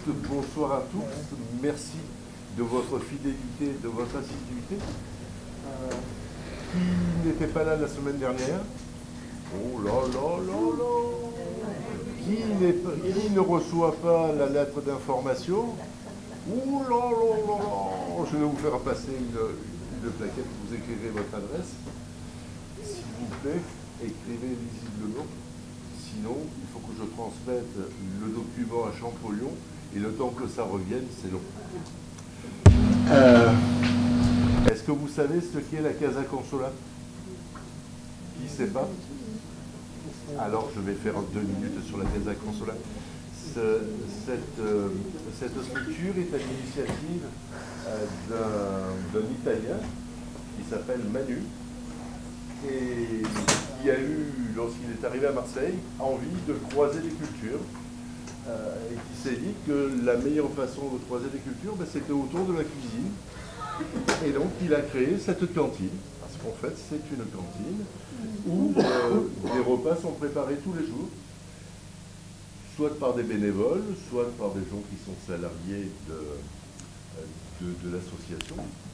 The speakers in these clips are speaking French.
bonsoir à tous. Merci de votre fidélité, de votre assiduité. Qui n'était pas là la semaine dernière? Oh là là là là! Qui ne reçoit pas la lettre d'information? Oh là là là là! Je vais vous faire passer une plaquette, vous écrivez votre adresse. S'il vous plaît, écrivez visiblement. Sinon, il faut que je transmette le document à Champollion et le temps que ça revienne, c'est long. Est-ce que vous savez ce qu'est la Casa Consolata? Qui ne sait pas? Alors, je vais faire 2 minutes sur la Casa Consolata. Cette structure est à l'initiative d'un Italien qui s'appelle Manu et qui a eu, lorsqu'il est arrivé à Marseille, envie de croiser des cultures et qui s'est dit que la meilleure façon de croiser des cultures, c'était autour de la cuisine. Et donc, il a créé cette cantine, parce qu'en fait, c'est une cantine où des repas sont préparés tous les jours, soit par des bénévoles, soit par des gens qui sont salariés de l'association.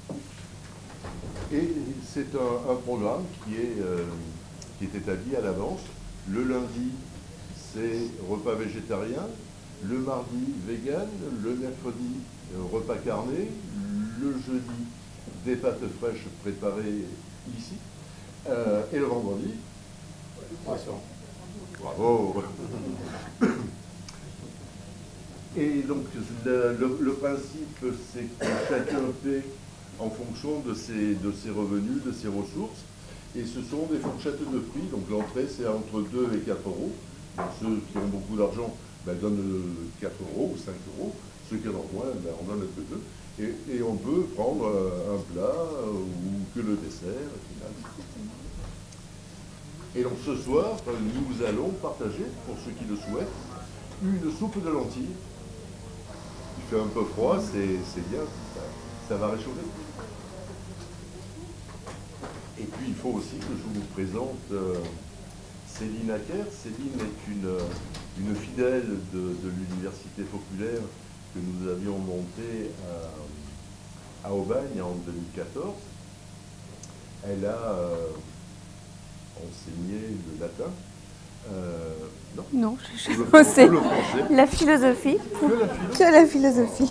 Et c'est un programme qui est établi à l'avance. Le lundi, c'est repas végétarien, le mardi, vegan, le mercredi, repas carné, le jeudi, des pâtes fraîches préparées ici, et le vendredi, poisson. Bravo! Et donc, le principe, c'est que chacun paie en fonction de ses revenus, de ses ressources, et ce sont des fourchettes de prix. Donc, l'entrée, c'est entre 2 et 4 euros. Donc, ceux qui ont beaucoup d'argent donnent 4 euros ou 5 euros. Ceux qui en ont moins, on donne un peu d'eux. Et on peut prendre un plat ou que le dessert. Et donc ce soir, nous allons partager, pour ceux qui le souhaitent, une soupe de lentilles. Il fait un peu froid, c'est bien, ça va réchauffer. Et puis il faut aussi que je vous présente Céline Acker. Céline est une fidèle de l'Université populaire que nous avions montée à Aubagne en 2014. Elle a enseigné le latin. Non, c'est la philosophie. Que la philosophie.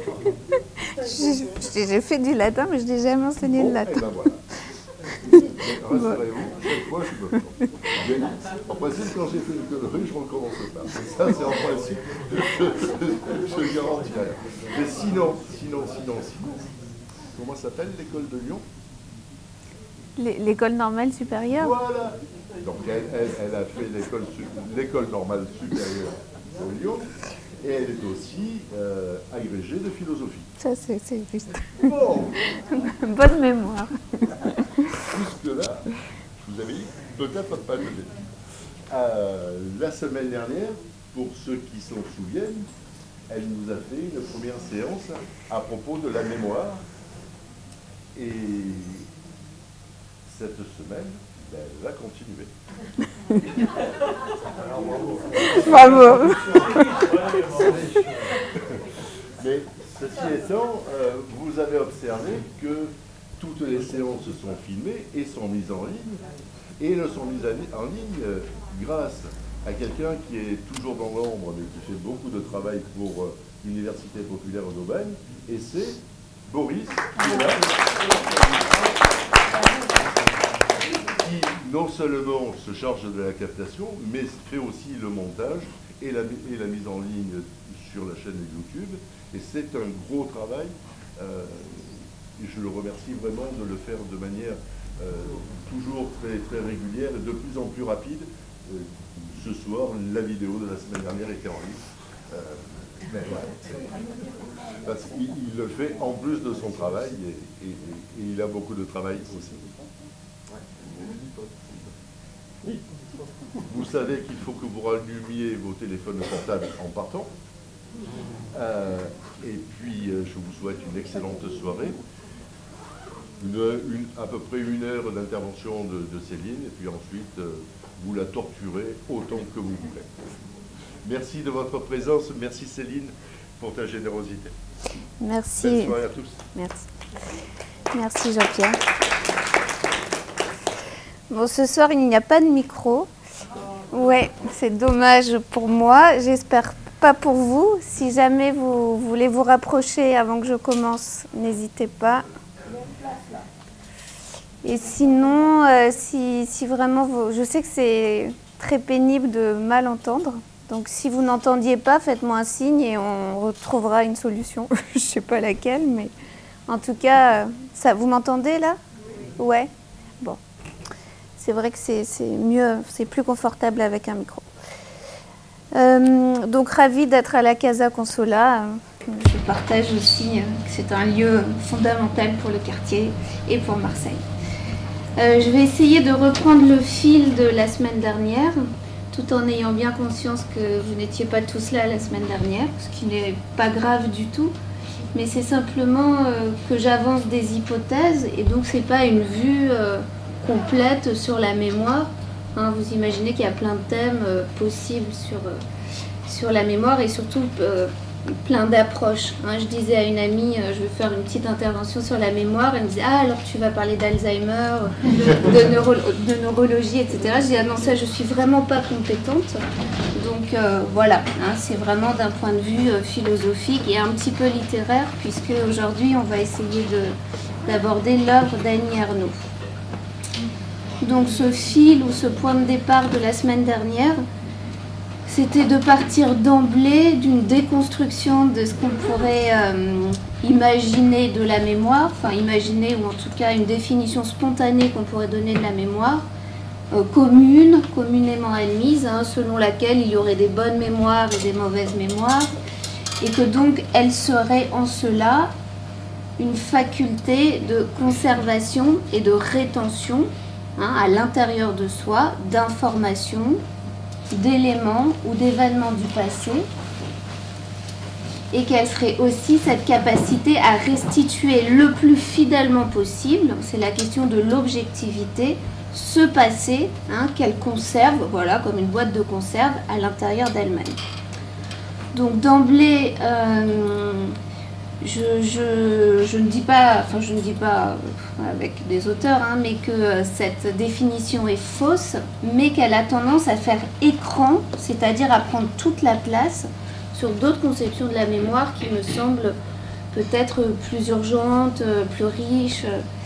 J'ai fait du latin, mais je n'ai jamais enseigné le latin. Et ben voilà. Rassurez-vous, chaque fois je me plante. En principe, quand j'ai fait une connerie, je ne recommence pas. Ça, c'est en principe, je garantis rien. Mais sinon, comment s'appelle l'école de Lyon? L'école normale supérieure. Voilà. Donc elle a fait l'école normale supérieure de Lyon et elle est aussi agrégée de philosophie. Ça, c'est juste. Bon. Bonne mémoire. Jusque-là, je vous avais dit peut-être pas de la semaine dernière, pour ceux qui s'en souviennent, elle nous a fait une première séance à propos de la mémoire. Et cette semaine, elle va continuer. Bravo. Mais ceci étant, vous avez observé que toutes les séances sont filmées et sont mises en ligne. Et elles sont mises en ligne grâce à quelqu'un qui est toujours dans l'ombre, mais qui fait beaucoup de travail pour l'Université populaire d'Aubagne. Et c'est Boris qui est là. Qui non seulement se charge de la captation, mais fait aussi le montage et la mise en ligne sur la chaîne YouTube. Et c'est un gros travail. Et je le remercie vraiment de le faire de manière toujours très, très régulière et de plus en plus rapide. Ce soir, la vidéo de la semaine dernière était en ligne. Mais voilà, parce qu'il le fait en plus de son travail et il a beaucoup de travail aussi. Oui. Vous savez qu'il faut que vous rallumiez vos téléphones portables en partant. Et puis, je vous souhaite une excellente soirée. À peu près 1 heure d'intervention de Céline, et puis ensuite, vous la torturez autant que vous voulez. Merci de votre présence, merci Céline pour ta générosité. Merci. Belle soirée à tous. Merci. Merci Jean-Pierre. Bon, ce soir, il n'y a pas de micro. Ouais, c'est dommage pour moi. J'espère pas pour vous. Si jamais vous voulez vous rapprocher avant que je commence, n'hésitez pas. Et sinon, si vraiment je sais que c'est très pénible de mal entendre. Donc si vous n'entendiez pas, faites-moi un signe et on retrouvera une solution. Je ne sais pas laquelle, mais en tout cas, ça, vous m'entendez là? Ouais. Bon. C'est vrai que c'est mieux, c'est plus confortable avec un micro. Donc ravie d'être à la Casa Consola. Je partage aussi que c'est un lieu fondamental pour le quartier et pour Marseille. Je vais essayer de reprendre le fil de la semaine dernière, tout en ayant bien conscience que vous n'étiez pas tous là la semaine dernière, ce qui n'est pas grave du tout, mais c'est simplement que j'avance des hypothèses, et donc c'est pas une vue complète sur la mémoire. Hein, vous imaginez qu'il y a plein de thèmes possibles sur la mémoire, et surtout plein d'approches. Hein, je disais à une amie, je vais faire une petite intervention sur la mémoire. Elle me disait, ah alors tu vas parler d'Alzheimer, de neurologie, etc. Je dis, ah non, ça je suis vraiment pas compétente. Donc voilà, hein, c'est vraiment d'un point de vue philosophique et un petit peu littéraire, puisque aujourd'hui on va essayer d'aborder l'œuvre d'Annie Ernaux. Donc ce fil ou ce point de départ de la semaine dernière, c'était de partir d'emblée d'une déconstruction de ce qu'on pourrait imaginer de la mémoire, enfin imaginer ou en tout cas une définition spontanée qu'on pourrait donner de la mémoire, communément admise, hein, selon laquelle il y aurait des bonnes mémoires et des mauvaises mémoires, et que donc elle serait en cela une faculté de conservation et de rétention, hein, à l'intérieur de soi d'informations, d'éléments ou d'événements du passé, et qu'elle serait aussi cette capacité à restituer le plus fidèlement possible, c'est la question de l'objectivité, ce passé, hein, qu'elle conserve, voilà, comme une boîte de conserve à l'intérieur d'elle-même. Donc d'emblée, je ne dis pas, enfin je ne dis pas avec des auteurs, hein, mais que cette définition est fausse, mais qu'elle a tendance à faire écran, c'est-à-dire à prendre toute la place sur d'autres conceptions de la mémoire qui me semblent peut-être plus urgentes, plus riches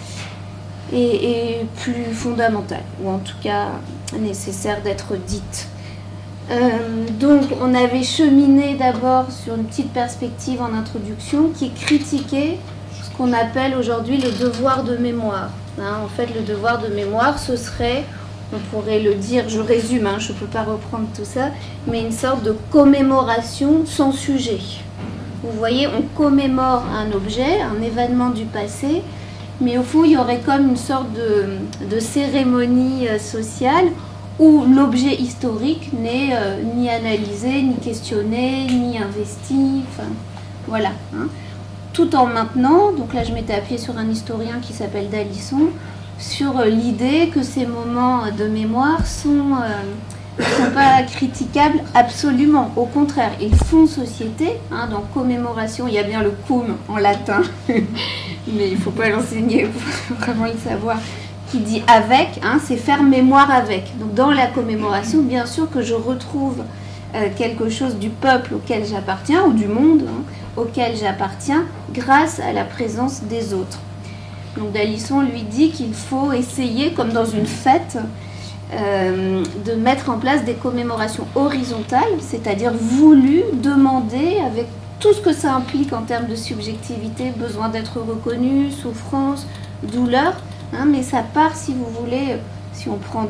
et plus fondamentales, ou en tout cas nécessaires d'être dites. Donc on avait cheminé d'abord sur une petite perspective en introduction qui critiquait ce qu'on appelle aujourd'hui le devoir de mémoire. Hein, en fait, le devoir de mémoire, ce serait, on pourrait le dire, je résume, hein, je ne peux pas reprendre tout ça, mais une sorte de commémoration sans sujet. Vous voyez, on commémore un objet, un événement du passé, mais au fond, il y aurait comme une sorte de cérémonie sociale où l'objet historique n'est ni analysé, ni questionné, ni investi, enfin, voilà. Hein. Tout en maintenant, donc là je m'étais appuyée sur un historien qui s'appelle D'Alisson, sur l'idée que ces moments de mémoire ne sont pas critiquables absolument. Au contraire, ils font société. Hein, dans commémoration, il y a bien le cum en latin, mais il ne faut pas l'enseigner pour vraiment le savoir, qui dit avec, hein, c'est faire mémoire avec. Donc dans la commémoration, bien sûr que je retrouve quelque chose du peuple auquel j'appartiens, ou du monde hein, auquel j'appartiens, grâce à la présence des autres. Donc D'Alisson lui dit qu'il faut essayer, comme dans une fête, de mettre en place des commémorations horizontales, c'est-à-dire voulues, demandées, avec tout ce que ça implique en termes de subjectivité, besoin d'être reconnu, souffrance, douleur, hein, mais ça part, si vous voulez, si on prend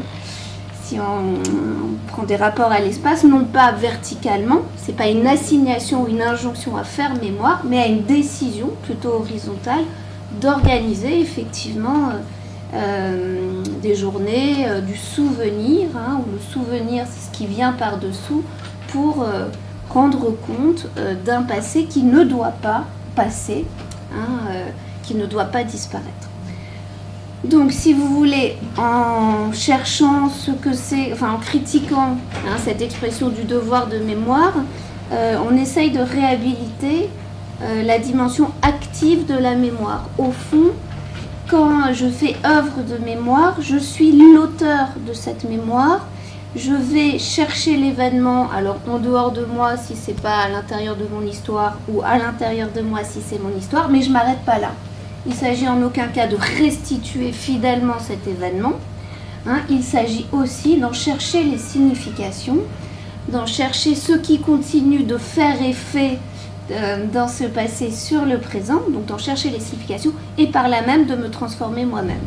des rapports à l'espace, non pas verticalement, c'est pas une assignation ou une injonction à faire mémoire, mais à une décision plutôt horizontale d'organiser effectivement des journées du souvenir, hein, où le souvenir c'est ce qui vient par-dessous pour rendre compte d'un passé qui ne doit pas passer, hein, qui ne doit pas disparaître. Donc, si vous voulez, en cherchant ce que c'est, enfin en critiquant hein, cette expression du devoir de mémoire, on essaye de réhabiliter la dimension active de la mémoire. Au fond, quand je fais œuvre de mémoire, je suis l'auteur de cette mémoire. Je vais chercher l'événement, alors en dehors de moi si c'est pas à l'intérieur de mon histoire, ou à l'intérieur de moi si c'est mon histoire, mais je m'arrête pas là. Il s'agit en aucun cas de restituer fidèlement cet événement. Il s'agit aussi d'en chercher les significations, d'en chercher ce qui continue de faire effet dans ce passé sur le présent, donc d'en chercher les significations, et par là même de me transformer moi-même.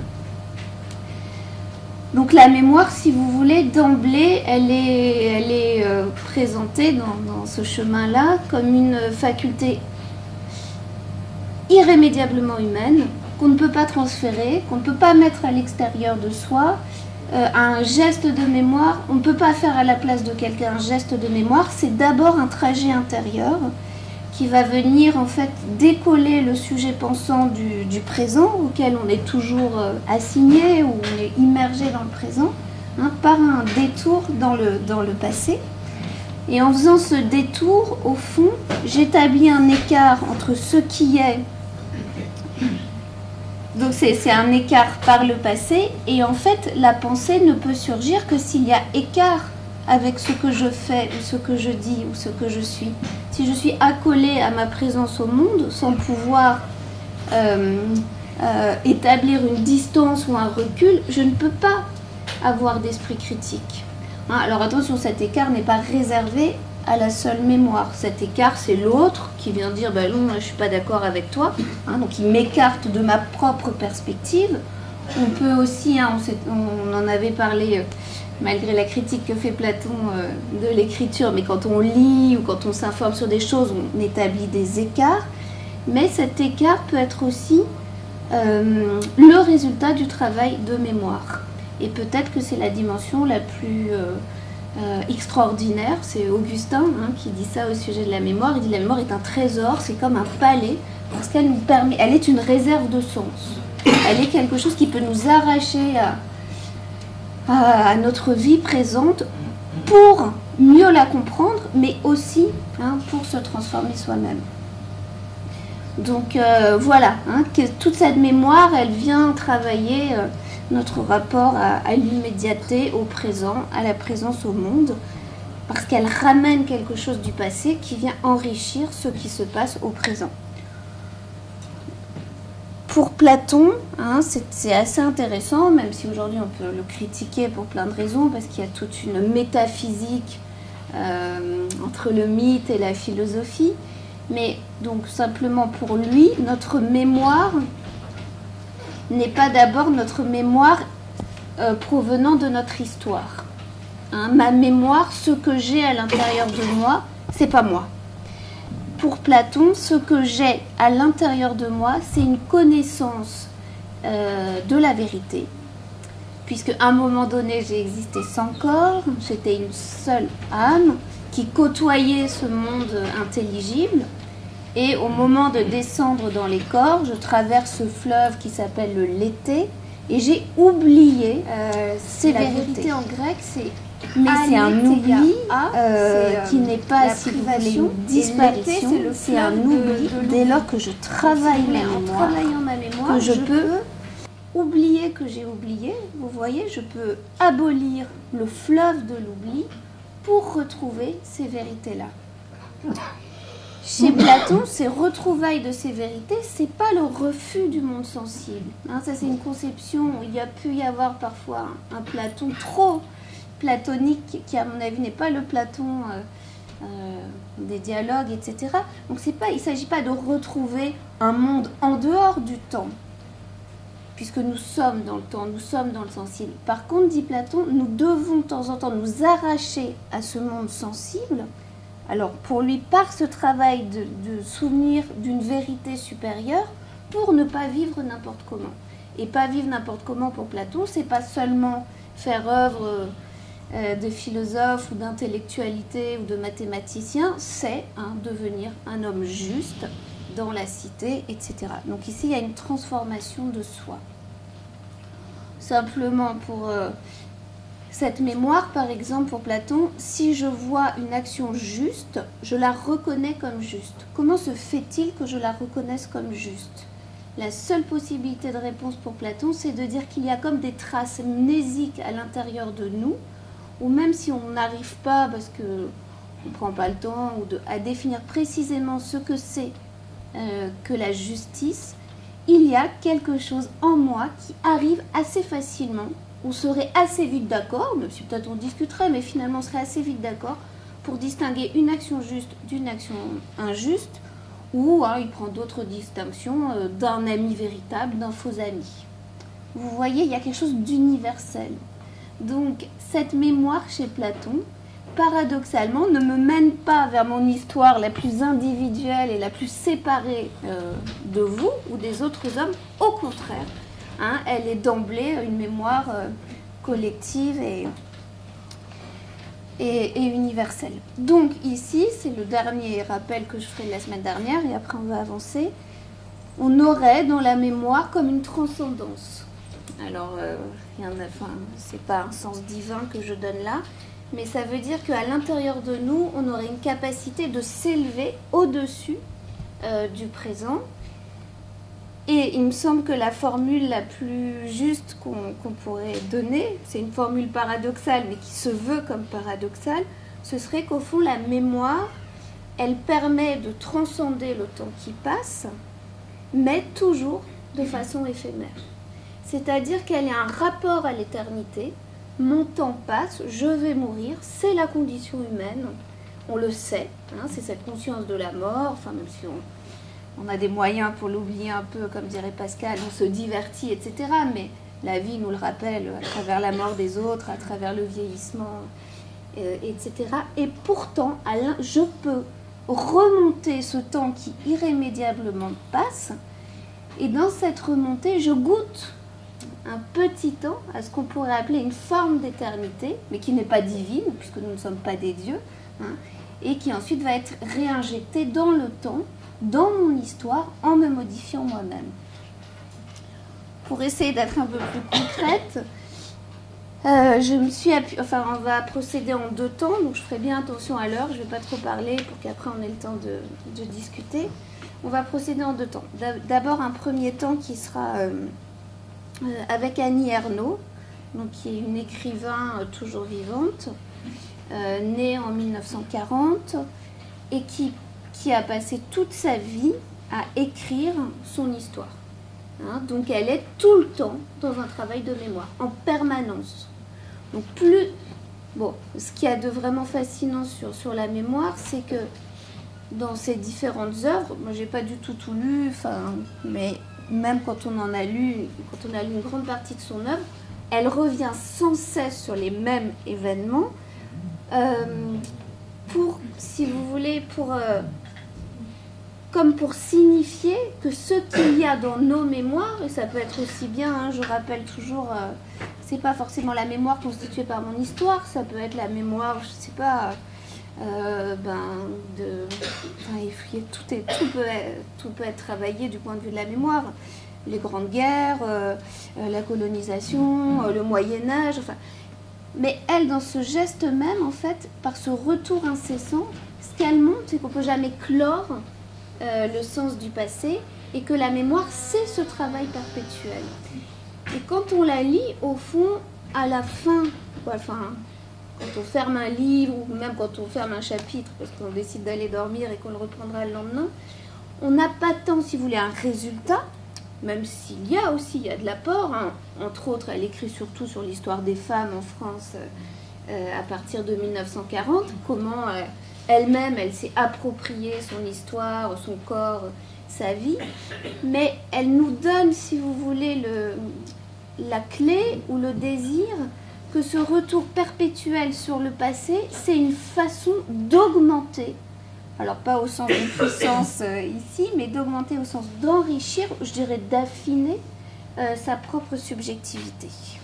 Donc la mémoire, si vous voulez, d'emblée, elle est présentée dans ce chemin-là comme une faculté irrémédiablement humaine, qu'on ne peut pas transférer, qu'on ne peut pas mettre à l'extérieur de soi. Un geste de mémoire, on ne peut pas faire à la place de quelqu'un un geste de mémoire, c'est d'abord un trajet intérieur qui va venir en fait décoller le sujet pensant du présent, auquel on est toujours assigné, ou on est immergé dans le présent, par un détour dans le passé. Et en faisant ce détour, au fond, j'établis un écart entre ce qui est. Donc c'est un écart par le passé, et en fait la pensée ne peut surgir que s'il y a écart avec ce que je fais, ou ce que je dis, ou ce que je suis. Si je suis accolée à ma présence au monde, sans pouvoir établir une distance ou un recul, je ne peux pas avoir d'esprit critique. Alors attention, cet écart n'est pas réservé à la seule mémoire. Cet écart, c'est l'autre qui vient dire ben non, je ne suis pas d'accord avec toi. Donc il m'écarte de ma propre perspective. On peut aussi, on en avait parlé malgré la critique que fait Platon de l'écriture, mais quand on lit ou quand on s'informe sur des choses, on établit des écarts. Mais cet écart peut être aussi le résultat du travail de mémoire. Et peut-être que c'est la dimension la plus extraordinaire. C'est Augustin qui dit ça au sujet de la mémoire. Il dit la mémoire est un trésor, c'est comme un palais, parce qu'elle nous permet, elle est une réserve de sens. Elle est quelque chose qui peut nous arracher à notre vie présente pour mieux la comprendre, mais aussi pour se transformer soi-même. Donc voilà, que toute cette mémoire, elle vient travailler notre rapport à l'immédiateté, au présent, à la présence au monde, parce qu'elle ramène quelque chose du passé qui vient enrichir ce qui se passe au présent. Pour Platon, c'est assez intéressant, même si aujourd'hui on peut le critiquer pour plein de raisons, parce qu'il y a toute une métaphysique entre le mythe et la philosophie. Mais donc simplement pour lui, notre mémoire n'est pas d'abord notre mémoire provenant de notre histoire. Ma mémoire, ce que j'ai à l'intérieur de moi, c'est pas moi. Pour Platon, ce que j'ai à l'intérieur de moi, c'est une connaissance de la vérité. Puisqu'à un moment donné, j'ai existé sans corps, j'étais une seule âme qui côtoyait ce monde intelligible. Et au moment de descendre dans les corps, je traverse ce fleuve qui s'appelle le Léthé, et j'ai oublié ces vérités. En grec, c'est un oubli qui n'est pas, si vous voulez, une disparition, c'est un oubli dès lors que je travaille ma mémoire, que je peux oublier que j'ai oublié. Vous voyez, je peux abolir le fleuve de l'oubli pour retrouver ces vérités-là. Chez Platon, ces retrouvailles de ces vérités, c'est pas le refus du monde sensible. Ça, c'est une conception où il y a pu y avoir parfois un Platon trop platonique, qui à mon avis n'est pas le Platon des dialogues, etc. Donc il ne s'agit pas de retrouver un monde en dehors du temps, puisque nous sommes dans le temps, nous sommes dans le sensible. Par contre, dit Platon, nous devons de temps en temps nous arracher à ce monde sensible. Alors pour lui, par ce travail de souvenir d'une vérité supérieure, pour ne pas vivre n'importe comment. Et pas vivre n'importe comment pour Platon, c'est pas seulement faire œuvre de philosophe ou d'intellectualité ou de mathématicien, c'est devenir un homme juste dans la cité, etc. Donc ici, il y a une transformation de soi. Simplement pour Cette mémoire, par exemple, pour Platon, si je vois une action juste, je la reconnais comme juste. Comment se fait-il que je la reconnaisse comme juste? La seule possibilité de réponse pour Platon, c'est de dire qu'il y a comme des traces mnésiques à l'intérieur de nous, ou même si on n'arrive pas, parce qu'on ne prend pas le temps, à définir précisément ce que c'est que la justice, il y a quelque chose en moi qui arrive assez facilement. On serait assez vite d'accord, même si peut-être on discuterait, mais finalement on serait assez vite d'accord pour distinguer une action juste d'une action injuste, ou il prend d'autres distinctions d'un ami véritable, d'un faux ami. Vous voyez, il y a quelque chose d'universel. Donc cette mémoire chez Platon, paradoxalement, ne me mène pas vers mon histoire la plus individuelle et la plus séparée de vous ou des autres hommes, au contraire. Elle est d'emblée une mémoire collective et universelle. Donc ici, c'est le dernier rappel que je ferai de la semaine dernière, et après on va avancer. On aurait dans la mémoire comme une transcendance. Alors, c'est pas un sens divin que je donne là, mais ça veut dire qu'à l'intérieur de nous, on aurait une capacité de s'élever au-dessus du présent. Et il me semble que la formule la plus juste qu'on pourrait donner, c'est une formule paradoxale, mais qui se veut comme paradoxale, ce serait qu'au fond, la mémoire, elle permet de transcender le temps qui passe, mais toujours de façon éphémère. C'est-à-dire qu'elle a un rapport à l'éternité. Mon temps passe, je vais mourir, c'est la condition humaine, on le sait, c'est cette conscience de la mort, enfin même si on a des moyens pour l'oublier un peu, comme dirait Pascal, on se divertit, etc. Mais la vie nous le rappelle à travers la mort des autres, à travers le vieillissement, etc. Et pourtant, je peux remonter ce temps qui irrémédiablement passe, et dans cette remontée, je goûte un petit temps à ce qu'on pourrait appeler une forme d'éternité, mais qui n'est pas divine, puisque nous ne sommes pas des dieux, et qui ensuite va être réinjectée dans le temps, dans mon histoire, en me modifiant moi-même. Pour essayer d'être un peu plus concrète, on va procéder en 2 temps, donc je ferai bien attention à l'heure, je ne vais pas trop parler pour qu'après on ait le temps de discuter. On va procéder en 2 temps. D'abord un premier temps qui sera avec Annie Ernaux, donc qui est une écrivain toujours vivante, née en 1940 et qui a passé toute sa vie à écrire son histoire. Donc elle est tout le temps dans un travail de mémoire, en permanence. Donc ce qu'il y a de vraiment fascinant sur la mémoire, c'est que dans ses différentes œuvres, moi j'ai pas du tout lu, mais même quand on a lu une grande partie de son œuvre, elle revient sans cesse sur les mêmes événements si vous voulez, comme pour signifier que ce qu'il y a dans nos mémoires, et ça peut être aussi bien, je rappelle toujours, c'est pas forcément la mémoire constituée par mon histoire, ça peut être la mémoire, je sais pas, tout peut être travaillé du point de vue de la mémoire. Les grandes guerres, la colonisation, le Moyen-Âge, mais elle, dans ce geste même, en fait, par ce retour incessant, ce qu'elle montre, c'est qu'on ne peut jamais clore le sens du passé, et que la mémoire, c'est ce travail perpétuel. Et quand on la lit, au fond, à la fin, quand on ferme un livre, ou même quand on ferme un chapitre, parce qu'on décide d'aller dormir et qu'on le reprendra le lendemain, on n'a pas tant, si vous voulez, un résultat, même s'il y a de l'apport. Entre autres, elle écrit surtout sur l'histoire des femmes en France à partir de 1940, comment elle-même, elle s'est appropriée son histoire, son corps, sa vie, mais elle nous donne, si vous voulez, la clé ou le désir que ce retour perpétuel sur le passé, c'est une façon d'augmenter, alors pas au sens de puissance ici, mais d'augmenter au sens d'enrichir, je dirais d'affiner sa propre subjectivité.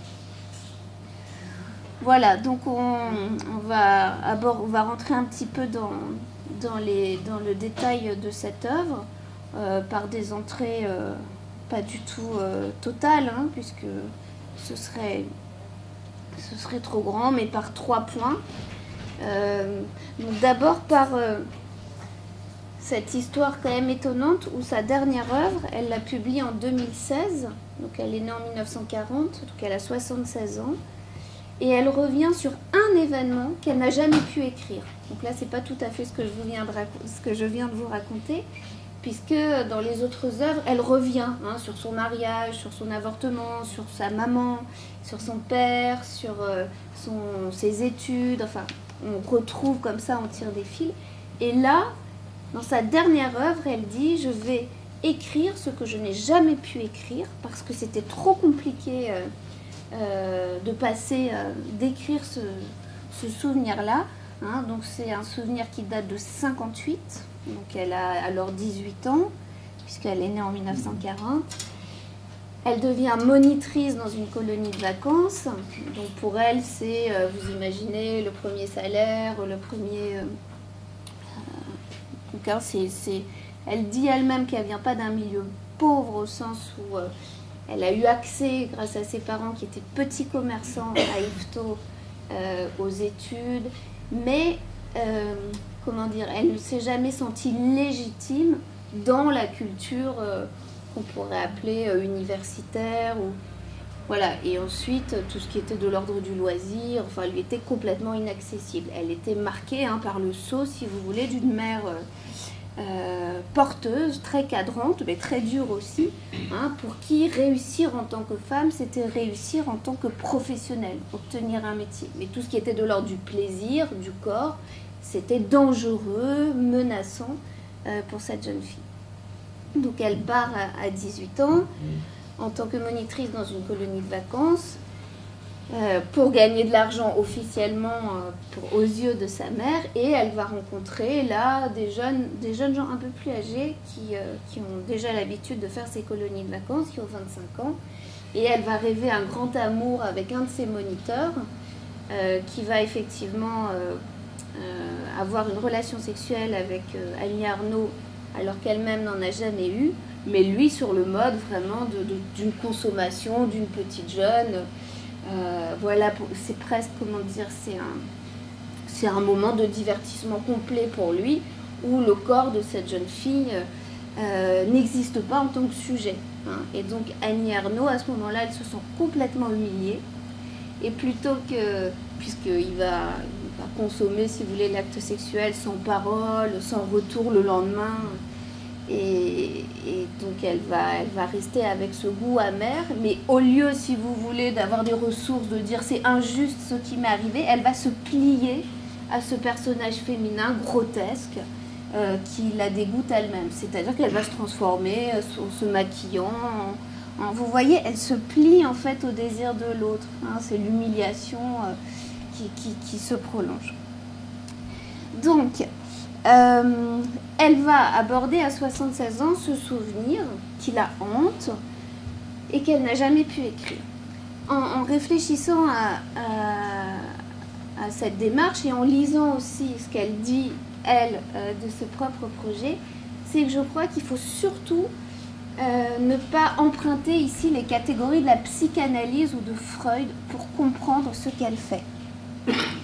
Voilà, donc on va rentrer un petit peu dans le détail de cette œuvre, par des entrées pas du tout totales, puisque ce serait ce serait trop grand, mais par 3 points. Donc d'abord par cette histoire quand même étonnante où sa dernière œuvre, elle l'a publiée en 2016, donc elle est née en 1940, donc elle a 76 ans, et elle revient sur un événement qu'elle n'a jamais pu écrire. Donc là, c'est pas tout à fait ce que je viens de vous raconter, puisque dans les autres œuvres, elle revient sur son mariage, sur son avortement, sur sa maman, sur son père, sur ses études, enfin, on retrouve comme ça, on tire des fils. Et là, dans sa dernière œuvre, elle dit « Je vais écrire ce que je n'ai jamais pu écrire, parce que c'était trop compliqué de passer, d'écrire ce souvenir-là. » Donc c'est un souvenir qui date de 58, donc elle a alors 18 ans, puisqu'elle est née en 1940. Elle devient monitrice dans une colonie de vacances. Donc pour elle, c'est, vous imaginez, le premier salaire, le premier... elle dit elle-même qu'elle ne vient pas d'un milieu pauvre au sens où elle a eu accès, grâce à ses parents qui étaient petits commerçants à Yvetot, aux études. Mais, comment dire, elle ne s'est jamais sentie légitime dans la culture qu'on pourrait appeler universitaire. Voilà. Et ensuite, tout ce qui était de l'ordre du loisir, enfin, lui était complètement inaccessible. Elle était marquée par le sceau, si vous voulez, d'une mère porteuse, très cadrante, mais très dure aussi, pour qui réussir en tant que femme, c'était réussir en tant que professionnelle, obtenir un métier. Mais tout ce qui était de l'ordre du plaisir, du corps, c'était dangereux, menaçant pour cette jeune fille. Donc elle part à 18 ans en tant que monitrice dans une colonie de vacances pour gagner de l'argent officiellement aux yeux de sa mère, et elle va rencontrer là des jeunes gens un peu plus âgés qui ont déjà l'habitude de faire ces colonies de vacances, qui ont 25 ans, et elle va rêver un grand amour avec un de ses moniteurs qui va effectivement avoir une relation sexuelle avec Annie Ernaux alors qu'elle-même n'en a jamais eu, mais lui sur le mode vraiment d'une consommation d'une petite jeune. Voilà, c'est presque, comment dire, c'est un moment de divertissement complet pour lui, où le corps de cette jeune fille n'existe pas en tant que sujet. Et donc Annie Ernaux, à ce moment-là, elle se sent complètement humiliée, et plutôt que, puisqu'il va consommer, si vous voulez, l'acte sexuel sans parole, sans retour le lendemain, et donc elle va rester avec ce goût amer, mais au lieu, si vous voulez, d'avoir des ressources, de dire c'est injuste ce qui m'est arrivé, elle va se plier à ce personnage féminin grotesque qui la dégoûte elle-même. C'est-à-dire qu'elle va se transformer en se maquillant, vous voyez, elle se plie en fait au désir de l'autre. C'est l'humiliation qui se prolonge. Donc, elle va aborder à 76 ans ce souvenir qui la hante et qu'elle n'a jamais pu écrire. En réfléchissant à cette démarche et en lisant aussi ce qu'elle dit, elle, de ce propre projet, c'est que je crois qu'il faut surtout ne pas emprunter ici les catégories de la psychanalyse ou de Freud pour comprendre ce qu'elle fait. Pourquoi ?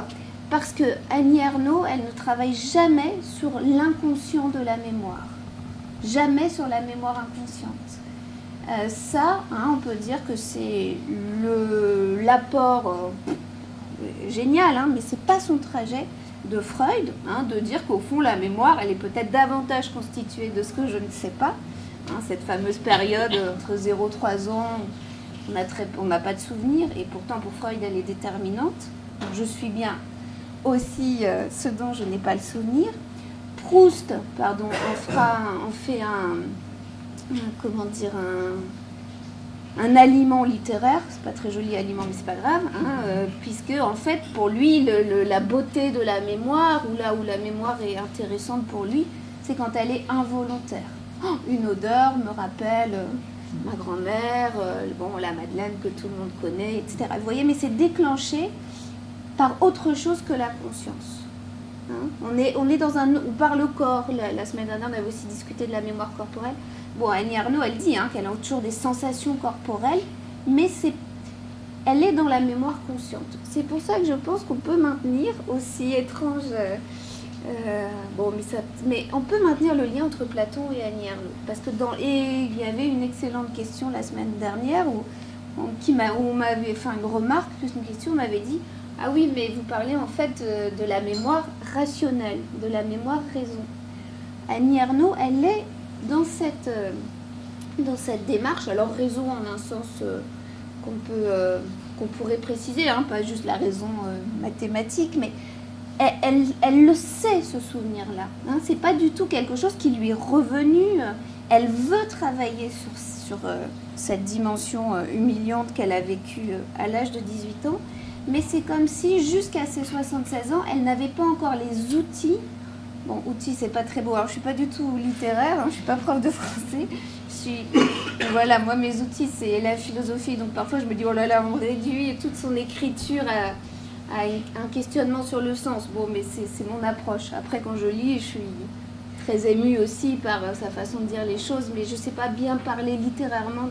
Parce que Annie Ernaux, elle ne travaille jamais sur l'inconscient de la mémoire. Jamais sur la mémoire inconsciente. Ça, on peut dire que c'est l'apport génial, mais ce n'est pas son trajet de Freud, de dire qu'au fond, la mémoire, elle est peut-être davantage constituée de ce que je ne sais pas. Cette fameuse période entre 0 et 3 ans, on n'a pas de souvenir, et pourtant pour Freud, elle est déterminante. Donc, je suis bien aussi ce dont je n'ai pas le souvenir. Proust, pardon, en fait comment dire, un aliment littéraire. C'est pas très joli aliment, mais c'est pas grave, puisque en fait pour lui la beauté de la mémoire, ou là où la mémoire est intéressante pour lui, c'est quand elle est involontaire. Une odeur me rappelle ma grand-mère, la Madeleine que tout le monde connaît, etc. Vous voyez, mais c'est déclenché par autre chose que la conscience. On est dans ou par le corps. La semaine dernière, on avait aussi discuté de la mémoire corporelle. Bon, Annie Ernaux, elle dit qu'elle a toujours des sensations corporelles, mais elle est dans la mémoire consciente. C'est pour ça que je pense qu'on peut maintenir, aussi étrange, mais on peut maintenir le lien entre Platon et Annie Ernaux. Parce que il y avait une excellente question la semaine dernière où on m'avait fait une remarque, plus une question, on m'avait dit « Ah oui, mais vous parlez en fait de la mémoire rationnelle, de la mémoire raison. » Annie Ernaux, elle est dans cette démarche, alors raison en un sens qu'on pourrait préciser, hein, pas juste la raison mathématique, mais elle le sait, ce souvenir-là. Hein, c'est pas du tout quelque chose qui lui est revenu. Elle veut travailler sur cette dimension humiliante qu'elle a vécue à l'âge de 18 ans, mais c'est comme si jusqu'à ses 76 ans, elle n'avait pas encore les outils. Bon, outils, c'est pas très beau. Alors, je suis pas du tout littéraire, hein, je suis pas prof de français. Voilà, moi, mes outils, c'est la philosophie. Donc, parfois, je me dis, oh là là, on réduit toute son écriture à un questionnement sur le sens. Bon, mais c'est mon approche. Après, quand je lis, je suis très émue aussi par sa façon de dire les choses, mais je sais pas bien parler littérairement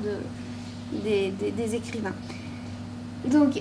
des écrivains. Donc,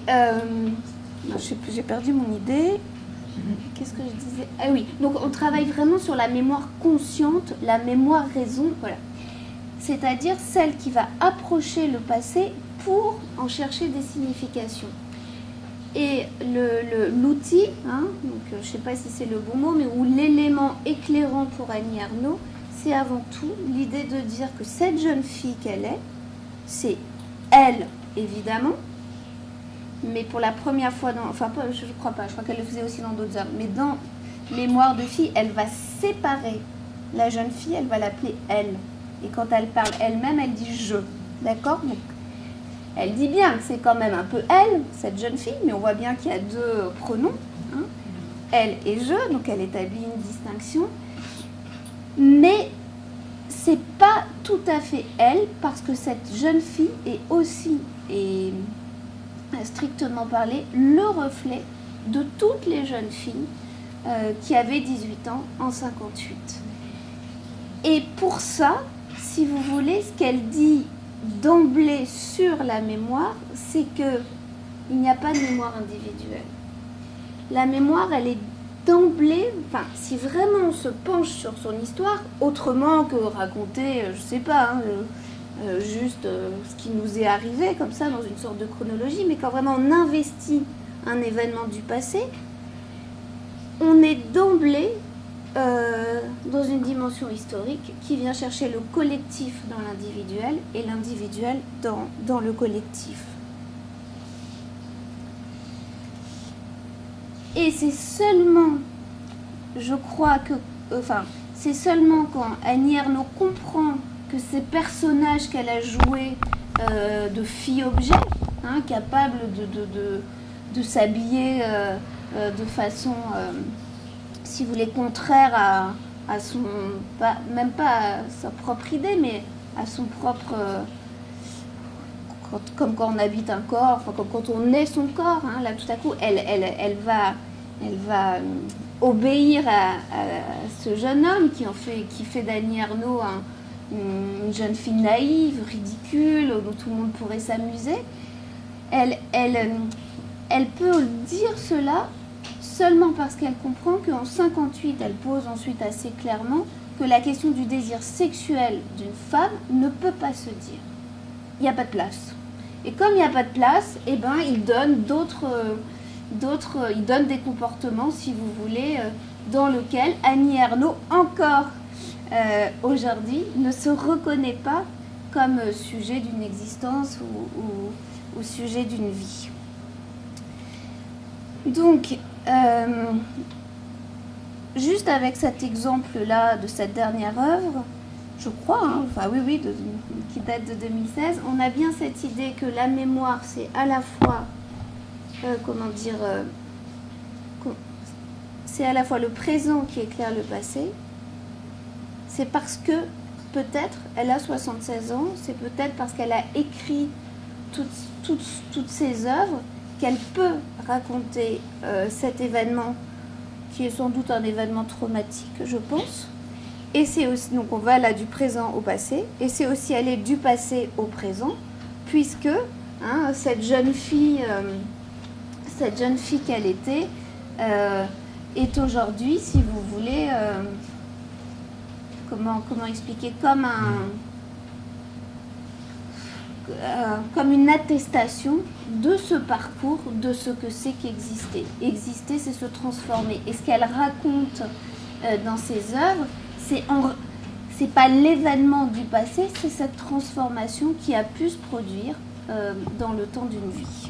j'ai perdu mon idée. Qu'est-ce que je disais? Ah oui, donc on travaille vraiment sur la mémoire consciente, la mémoire raison, voilà. C'est-à-dire celle qui va approcher le passé pour en chercher des significations. Et l'outil, hein, donc je ne sais pas si c'est le bon mot, mais ou l'élément éclairant pour Annie Ernaux, c'est avant tout l'idée de dire que cette jeune fille qu'elle est, c'est elle, évidemment, mais pour la première fois, je crois pas, je crois qu'elle le faisait aussi dans d'autres œuvres, mais dans Mémoire de fille, elle va séparer la jeune fille, elle va l'appeler elle. Et quand elle parle elle-même, elle dit je. D'accord? Donc, elle dit bien que c'est quand même un peu elle, cette jeune fille, mais on voit bien qu'il y a deux pronoms, hein, elle et je, donc elle établit une distinction. Mais c'est pas tout à fait elle, parce que cette jeune fille est aussi, et strictement parlé, le reflet de toutes les jeunes filles qui avaient 18 ans en 58. Et pour ça, si vous voulez, ce qu'elle dit d'emblée sur la mémoire, c'est que il n'y a pas de mémoire individuelle. La mémoire, elle est d'emblée, enfin, si vraiment on se penche sur son histoire, autrement que raconter, je sais pas, hein, juste ce qui nous est arrivé, comme ça, dans une sorte de chronologie, mais quand vraiment on investit un événement du passé, on est d'emblée dans une dimension historique qui vient chercher le collectif dans l'individuel et l'individuel dans le collectif. Et c'est seulement, je crois que, c'est seulement quand Annie Ernaux comprend que ces personnages qu'elle a joués de filles-objets, hein, capables de s'habiller de façon, si vous voulez, contraire à son, même pas à sa propre idée, mais à son propre, comme quand on habite un corps, enfin, comme quand on est son corps, hein, là tout à coup, elle va obéir à ce jeune homme qui fait d'Annie Ernaux une jeune fille naïve, ridicule, dont tout le monde pourrait s'amuser. Elle peut dire cela seulement parce qu'elle comprend qu'en 58, elle pose ensuite assez clairement que la question du désir sexuel d'une femme ne peut pas se dire. Il n'y a pas de place. Et comme il n'y a pas de place, eh ben, il donne il donne des comportements, si vous voulez, dans lesquels Annie Ernaux, encore aujourd'hui, ne se reconnaît pas comme sujet d'une existence ou sujet d'une vie. Donc, juste avec cet exemple-là de cette dernière œuvre, je crois, hein, enfin oui, qui date de 2016, on a bien cette idée que la mémoire, c'est à la fois, c'est à la fois le présent qui éclaire le passé. C'est parce que peut-être elle a 76 ans, c'est peut-être parce qu'elle a écrit toutes ses œuvres qu'elle peut raconter cet événement qui est sans doute un événement traumatique, je pense. Et c'est aussi, donc on va là du présent au passé, et c'est aussi aller du passé au présent, puisque Hein, cette jeune fille qu'elle était est aujourd'hui, si vous voulez, comment expliquer, comme une attestation de ce parcours, de ce que c'est qu'exister. Exister, c'est se transformer. Et ce qu'elle raconte dans ses œuvres, c'est pas l'événement du passé, c'est cette transformation qui a pu se produire dans le temps d'une vie.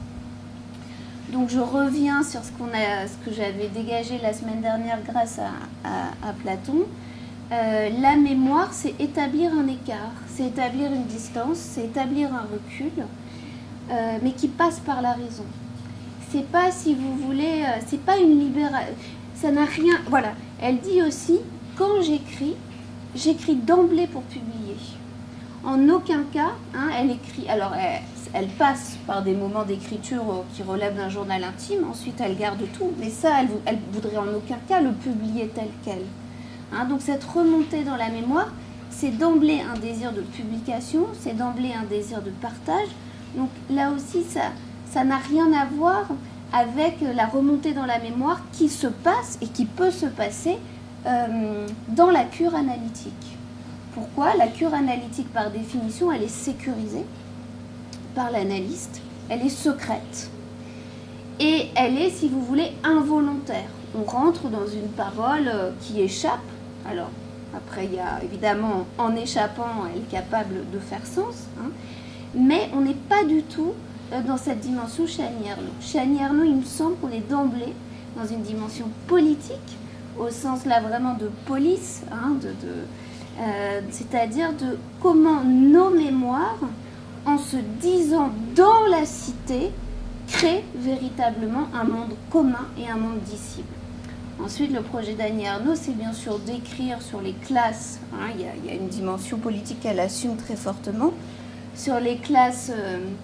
Donc je reviens sur ce que j'avais dégagé la semaine dernière grâce à Platon. La mémoire, c'est établir un écart, c'est établir une distance, c'est établir un recul, mais qui passe par la raison. C'est pas, si vous voulez, c'est pas une libération, ça n'a rien... Voilà, elle dit aussi, quand j'écris d'emblée pour publier. En aucun cas, hein, elle écrit... Alors, elle passe par des moments d'écriture qui relèvent d'un journal intime, ensuite elle garde tout, mais ça, elle voudrait en aucun cas le publier tel quel. Hein, donc cette remontée dans la mémoire, c'est d'emblée un désir de publication, c'est d'emblée un désir de partage. Donc là aussi, ça n'a rien à voir avec la remontée dans la mémoire qui se passe et qui peut se passer dans la cure analytique. Pourquoi? La cure analytique, par définition, elle est sécurisée par l'analyste, elle est secrète et elle est, si vous voulez, involontaire. On rentre dans une parole qui échappe. Alors, après, il y a évidemment, en échappant, elle est capable de faire sens, hein, mais on n'est pas du tout dans cette dimension chez Annie Ernaux. Chez Annie Ernaux, il me semble qu'on est d'emblée dans une dimension politique, au sens là vraiment de police, hein, c'est-à-dire de comment nos mémoires, en se disant dans la cité, créent véritablement un monde commun et un monde disciple. Ensuite, le projet d'Annie Ernaux, c'est bien sûr d'écrire sur les classes, hein, il y a une dimension politique qu'elle assume très fortement, sur les classes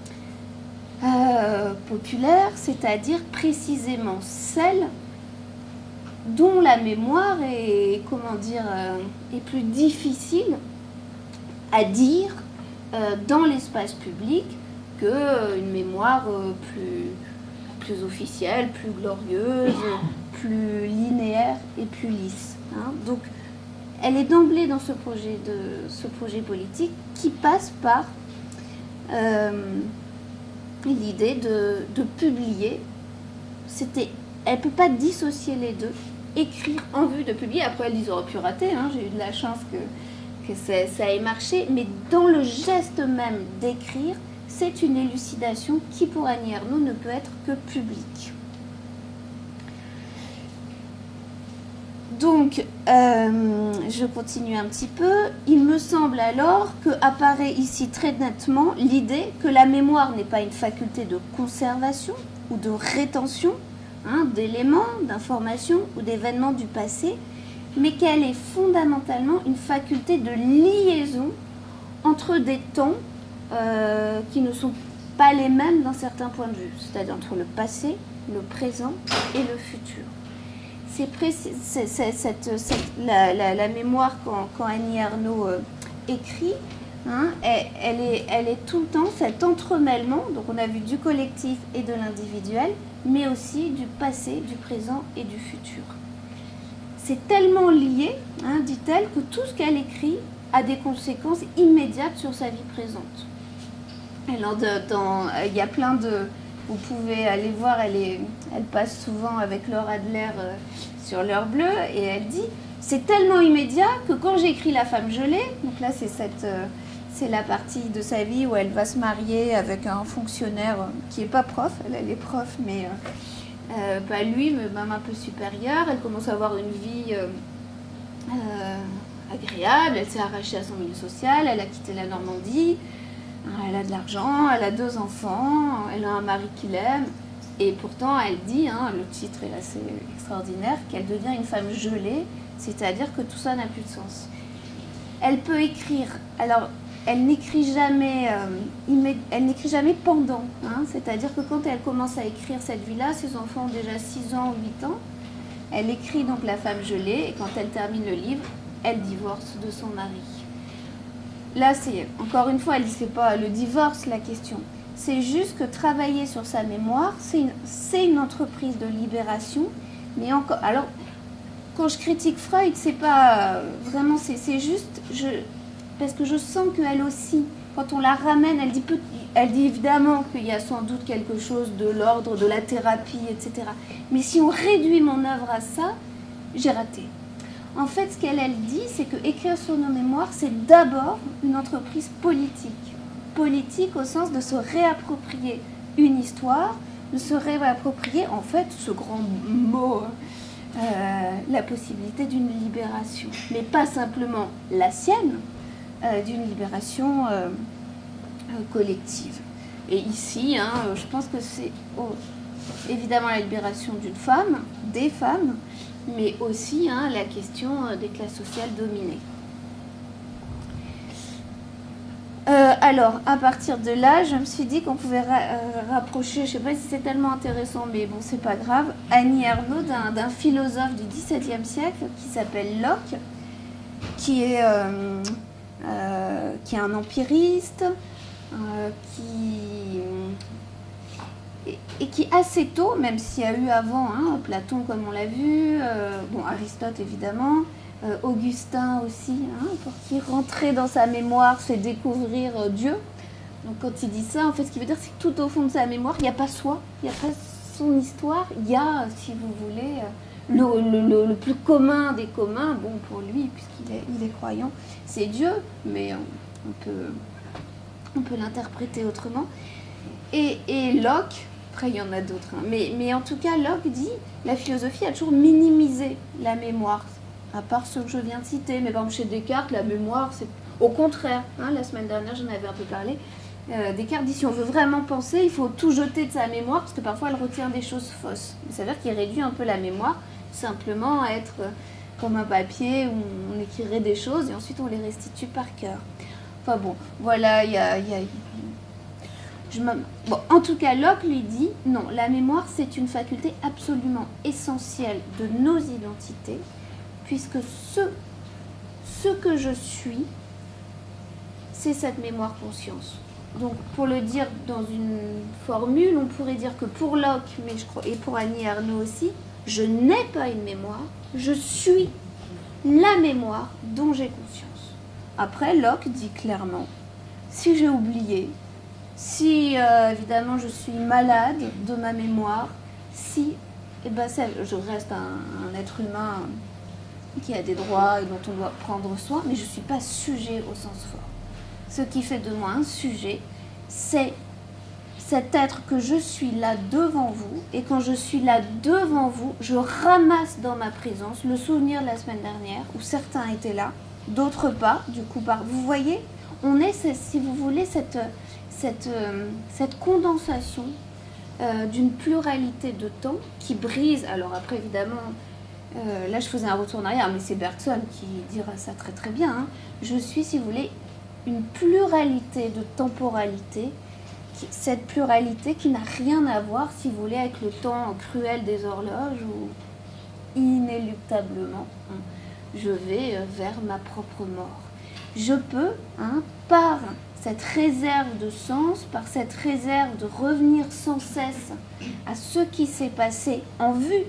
populaires, c'est-à-dire précisément celles dont la mémoire est, est plus difficile à dire dans l'espace public qu'une mémoire plus officielle, plus glorieuse, plus linéaire et plus lisse. Hein. Donc, elle est d'emblée dans ce projet politique qui passe par l'idée de publier. Elle ne peut pas dissocier les deux. Écrire en vue de publier. Après, ils auraient pu rater. Hein. J'ai eu de la chance que ça ait marché. Mais dans le geste même d'écrire, c'est une élucidation qui, pour Annie Ernaux, ne peut être que publique. Donc, je continue un petit peu. Il me semble alors qu'apparaît ici très nettement l'idée que la mémoire n'est pas une faculté de conservation ou de rétention, hein, d'éléments, d'informations ou d'événements du passé, mais qu'elle est fondamentalement une faculté de liaison entre des temps qui ne sont pas les mêmes d'un certain point de vue, c'est-à-dire entre le passé, le présent et le futur. La mémoire, quand Annie Ernaux écrit, hein, elle est tout le temps cet entremêlement, donc on a vu du collectif et de l'individuel, mais aussi du passé, du présent et du futur. C'est tellement lié, hein, dit-elle, que tout ce qu'elle écrit a des conséquences immédiates sur sa vie présente. Alors, il y a plein de... Vous pouvez aller voir, elle passe souvent avec Laure Adler sur l'heure bleue, et elle dit « C'est tellement immédiat que quand j'écris La femme gelée », donc là c'est la partie de sa vie où elle va se marier avec un fonctionnaire qui n'est pas prof, elle est prof, mais pas lui, mais même un peu supérieur. Elle commence à avoir une vie agréable, elle s'est arrachée à son milieu social, elle a quitté la Normandie, elle a de l'argent, elle a 2 enfants, elle a un mari qui l'aime, et pourtant elle dit, hein, le titre est assez extraordinaire, qu'elle devient une femme gelée, c'est-à-dire que tout ça n'a plus de sens. Elle peut écrire, alors elle n'écrit jamais pendant, hein, c'est-à-dire que quand elle commence à écrire cette vie-là, ses enfants ont déjà 6 ans ou 8 ans, elle écrit donc La femme gelée, et quand elle termine le livre, elle divorce de son mari. Là, c'est encore une fois, elle ne dit c'est pas le divorce la question, C'est juste que travailler sur sa mémoire, c'est une entreprise de libération. Mais encore, alors, quand je critique Freud, c'est pas vraiment, c'est juste, parce que je sens qu'elle aussi, quand on la ramène, elle dit évidemment qu'il y a sans doute quelque chose de l'ordre de la thérapie, etc. Mais si on réduit mon œuvre à ça, j'ai raté. En fait, ce qu'elle dit, c'est que écrire sur nos mémoires, c'est d'abord une entreprise politique. Politique au sens de se réapproprier une histoire, de se réapproprier, en fait, ce grand mot, la possibilité d'une libération. Mais pas simplement la sienne, d'une libération collective. Et ici, je pense que c'est évidemment la libération d'une femme, des femmes, mais aussi la question des classes sociales dominées. Alors, à partir de là, je me suis dit qu'on pouvait rapprocher, je ne sais pas si c'est tellement intéressant, mais bon, c'est pas grave, Annie Ernaux d'un philosophe du XVIIe siècle qui s'appelle Locke, qui est un empiriste, et qui assez tôt, même s'il y a eu avant, Platon comme on l'a vu, Aristote évidemment, Augustin aussi, pour qui rentrer dans sa mémoire, c'est découvrir Dieu. Donc quand il dit ça, en fait, ce qu'il veut dire, c'est que tout au fond de sa mémoire, il n'y a pas soi, il n'y a pas son histoire, il y a, si vous voulez, le plus commun des communs, bon pour lui, puisqu'il est croyant, c'est Dieu, mais on peut l'interpréter autrement. Et Locke, après il y en a d'autres, mais en tout cas Locke dit, la philosophie a toujours minimisé la mémoire, à part ceux que je viens de citer, mais par exemple chez Descartes, la mémoire, c'est au contraire, la semaine dernière j'en avais un peu parlé, Descartes dit si on veut vraiment penser, il faut tout jeter de sa mémoire, parce que parfois elle retient des choses fausses. Ça veut dire qu'il réduit un peu la mémoire, simplement à être comme un papier où on écrirait des choses et ensuite on les restitue par cœur. Enfin bon, voilà, Bon, en tout cas, Locke lui dit, non, la mémoire, c'est une faculté absolument essentielle de nos identités, puisque ce que je suis, c'est cette mémoire-conscience. Donc, pour le dire dans une formule, on pourrait dire que pour Locke, mais je crois, et pour Annie Ernaux aussi, je n'ai pas une mémoire, je suis la mémoire dont j'ai conscience. Après, Locke dit clairement, si j'ai oublié, si évidemment je suis malade de ma mémoire, si je reste un être humain qui a des droits et dont on doit prendre soin, mais je ne suis pas sujet au sens fort. Ce qui fait de moi un sujet, c'est cet être que je suis là devant vous, et quand je suis là devant vous, je ramasse dans ma présence le souvenir de la semaine dernière, où certains étaient là, d'autres pas, du coup, vous voyez, on est, si vous voulez, cette condensation d'une pluralité de temps qui brise. Alors après, évidemment, là je faisais un retour en arrière, mais c'est Bergson qui dira ça très très bien. Je suis, si vous voulez, une pluralité de temporalité, cette pluralité qui n'a rien à voir, si vous voulez, avec le temps cruel des horloges où inéluctablement je vais vers ma propre mort. Je peux, par cette réserve de sens, par cette réserve de revenir sans cesse à ce qui s'est passé en vue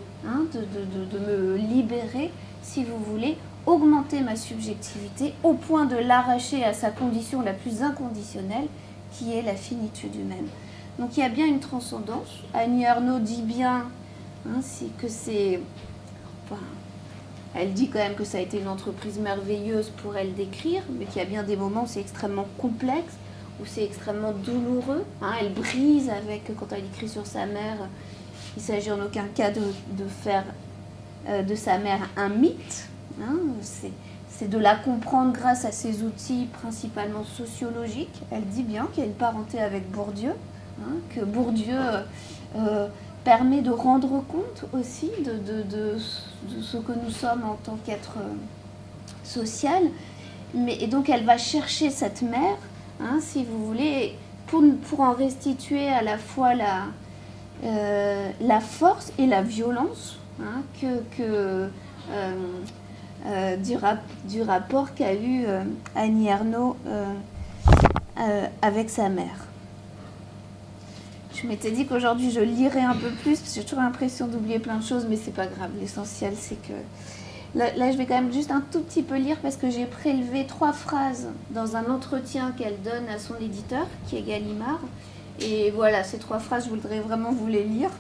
de me libérer, si vous voulez, augmenter ma subjectivité au point de l'arracher à sa condition la plus inconditionnelle, qui est la finitude humaine. Donc il y a bien une transcendance. Annie Ernaux dit bien que c'est... Enfin, elle dit quand même que ça a été une entreprise merveilleuse pour elle d'écrire, mais qu'il y a bien des moments où c'est extrêmement complexe, où c'est extrêmement douloureux. Elle brise avec, quand elle écrit sur sa mère, il ne s'agit en aucun cas de faire de sa mère un mythe. C'est de la comprendre grâce à ses outils principalement sociologiques. Elle dit bien qu'il y a une parenté avec Bourdieu, que Bourdieu permet de rendre compte aussi de ce que nous sommes en tant qu'être social. Et donc elle va chercher cette mère, si vous voulez, pour en restituer à la fois la force et la violence du rapport qu'a eu Annie Ernaux avec sa mère. Je m'étais dit qu'aujourd'hui je lirais un peu plus, parce que j'ai toujours l'impression d'oublier plein de choses, mais c'est pas grave. L'essentiel, c'est que... Là, je vais quand même juste un tout petit peu lire, parce que j'ai prélevé 3 phrases dans un entretien qu'elle donne à son éditeur, qui est Gallimard. Et voilà, ces 3 phrases, je voudrais vraiment vous les lire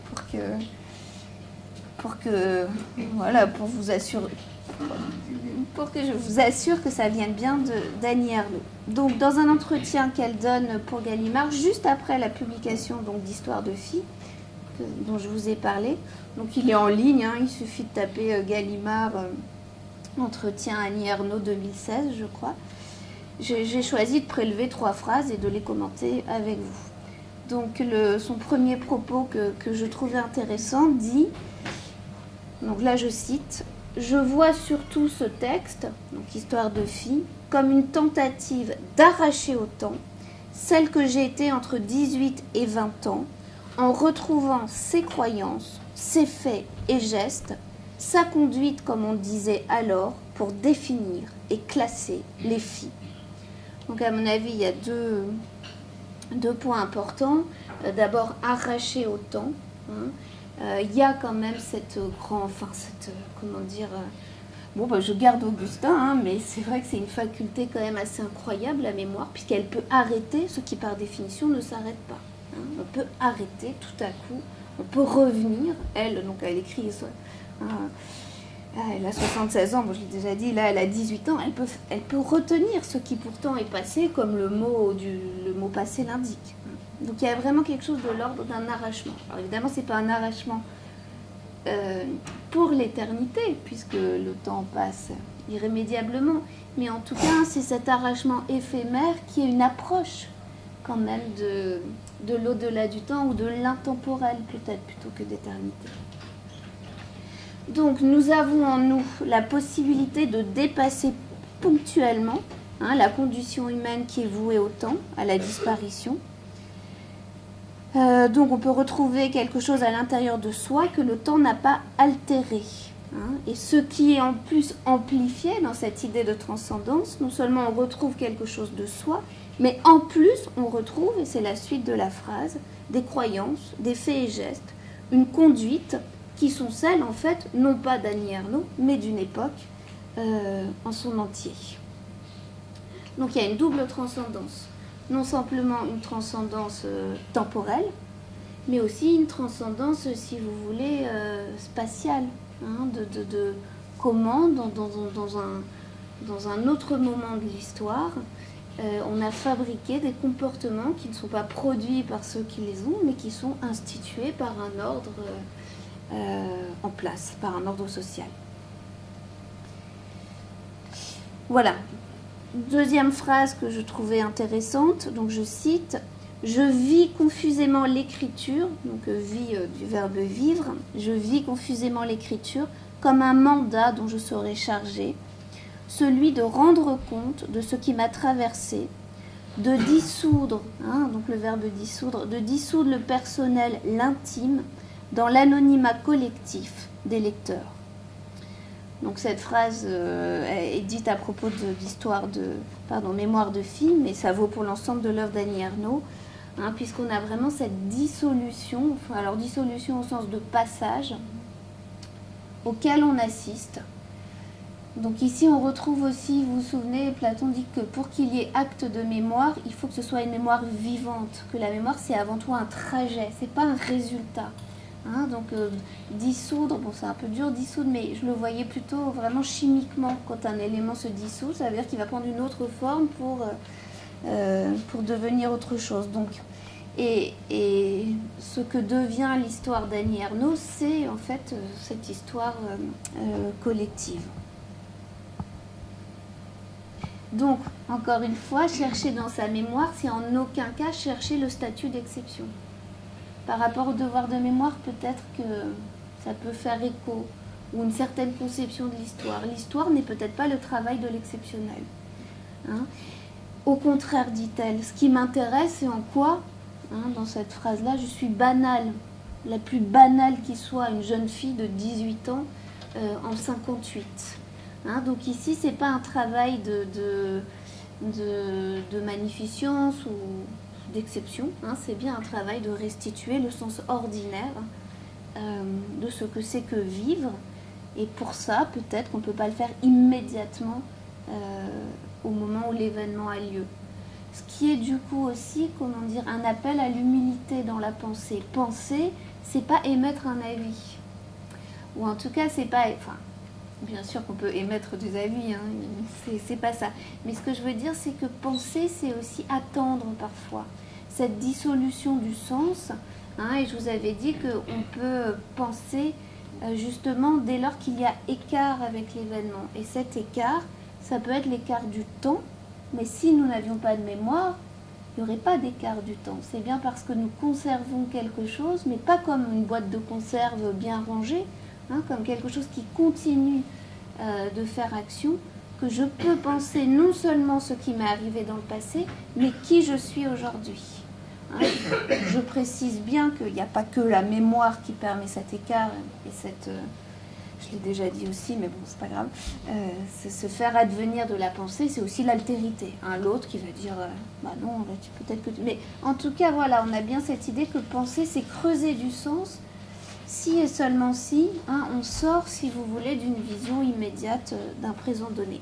pour vous assurer... pour que je vous assure que ça vienne bien d'Annie Ernaux. Donc, dans un entretien qu'elle donne pour Gallimard, juste après la publication d'Histoire de filles, dont je vous ai parlé, donc il est en ligne, hein, il suffit de taper Gallimard, entretien Annie Ernaux 2016, je crois. J'ai choisi de prélever 3 phrases et de les commenter avec vous. Donc, son premier propos que je trouvais intéressant dit, donc là je cite, « Je vois surtout ce texte, donc Histoire de filles, comme une tentative d'arracher au temps celle que j'ai été entre 18 et 20 ans, en retrouvant ses croyances, ses faits et gestes, sa conduite, comme on disait alors, pour définir et classer les filles. » Donc à mon avis, il y a deux points importants. D'abord, arracher au temps. Il y a quand même je garde Augustin, hein, mais c'est vrai que c'est une faculté quand même assez incroyable, la mémoire, puisqu'elle peut arrêter ce qui par définition ne s'arrête pas. Hein. On peut arrêter tout à coup, on peut revenir. Elle, donc elle écrit, elle a 76 ans, bon, je l'ai déjà dit, là elle a 18 ans, elle peut retenir ce qui pourtant est passé, comme le mot passé l'indique. Donc il y a vraiment quelque chose de l'ordre d'un arrachement. Alors évidemment, ce n'est pas un arrachement pour l'éternité, puisque le temps passe irrémédiablement, mais en tout cas, c'est cet arrachement éphémère qui est une approche quand même de l'au-delà du temps, ou de l'intemporel peut-être, plutôt que d'éternité. Donc nous avons en nous la possibilité de dépasser ponctuellement la condition humaine qui est vouée au temps, à la disparition. Donc on peut retrouver quelque chose à l'intérieur de soi que le temps n'a pas altéré. Et ce qui est en plus amplifié dans cette idée de transcendance, non seulement on retrouve quelque chose de soi, mais en plus on retrouve, et c'est la suite de la phrase, des croyances, des faits et gestes, une conduite qui sont celles en fait, non pas d'Annie Ernaux, mais d'une époque en son entier. Donc il y a une double transcendance. Non simplement une transcendance temporelle, mais aussi une transcendance, si vous voulez, spatiale. De comment, dans un autre moment de l'histoire, on a fabriqué des comportements qui ne sont pas produits par ceux qui les ont, mais qui sont institués par un ordre en place, par un ordre social. Voilà. Deuxième phrase que je trouvais intéressante, donc je cite, « Je vis confusément l'écriture », donc vie du verbe vivre, « je vis confusément l'écriture comme un mandat dont je serai chargé, celui de rendre compte de ce qui m'a traversé, de dissoudre, donc le verbe dissoudre, de dissoudre le personnel, l'intime, dans l'anonymat collectif des lecteurs. » Donc cette phrase est dite à propos Mémoire de filles, mais ça vaut pour l'ensemble de l'œuvre d'Annie Ernaux, puisqu'on a vraiment cette dissolution, alors dissolution au sens de passage, auquel on assiste. Donc ici on retrouve aussi, vous vous souvenez, Platon dit que pour qu'il y ait acte de mémoire, il faut que ce soit une mémoire vivante, que la mémoire c'est avant tout un trajet, c'est pas un résultat. Donc dissoudre, bon c'est un peu dur dissoudre, mais je le voyais plutôt vraiment chimiquement. Quand un élément se dissout, ça veut dire qu'il va prendre une autre forme pour devenir autre chose. Donc, et ce que devient l'histoire d'Annie Ernaux, c'est en fait cette histoire collective. Donc, encore une fois, chercher dans sa mémoire, c'est en aucun cas chercher le statut d'exception. Par rapport au devoir de mémoire, peut-être que ça peut faire écho, ou une certaine conception de l'histoire. L'histoire n'est peut-être pas le travail de l'exceptionnel. Au contraire, dit-elle, ce qui m'intéresse, c'est en quoi, dans cette phrase-là, je suis banale, la plus banale qui soit, une jeune fille de 18 ans en 58. Donc ici, ce n'est pas un travail de magnificence ou d'exception, hein, c'est bien un travail de restituer le sens ordinaire de ce que c'est que vivre. Et pour ça, peut-être qu'on ne peut pas le faire immédiatement au moment où l'événement a lieu. Ce qui est du coup aussi, comment dire, un appel à l'humilité dans la pensée. Penser, c'est pas émettre un avis. Ou en tout cas, c'est pas... Enfin, bien sûr qu'on peut émettre des avis, hein, c'est pas ça. Mais ce que je veux dire, c'est que penser, c'est aussi attendre parfois. Cette dissolution du sens, hein, et je vous avais dit qu'on peut penser justement dès lors qu'il y a écart avec l'événement. Et cet écart, ça peut être l'écart du temps, mais si nous n'avions pas de mémoire, il n'y aurait pas d'écart du temps. C'est bien parce que nous conservons quelque chose, mais pas comme une boîte de conserve bien rangée, hein, comme quelque chose qui continue de faire action, que je peux penser non seulement ce qui m'est arrivé dans le passé, mais qui je suis aujourd'hui. Hein, je précise bien qu'il n'y a pas que la mémoire qui permet cet écart et cette... je l'ai déjà dit aussi, mais bon, c'est pas grave. C'est se faire advenir de la pensée, c'est aussi l'altérité. Hein, l'autre qui va dire, bah non, là, peut-être que tu... Mais en tout cas, voilà, on a bien cette idée que penser, c'est creuser du sens, si et seulement si, hein, on sort, si vous voulez, d'une vision immédiate d'un présent donné.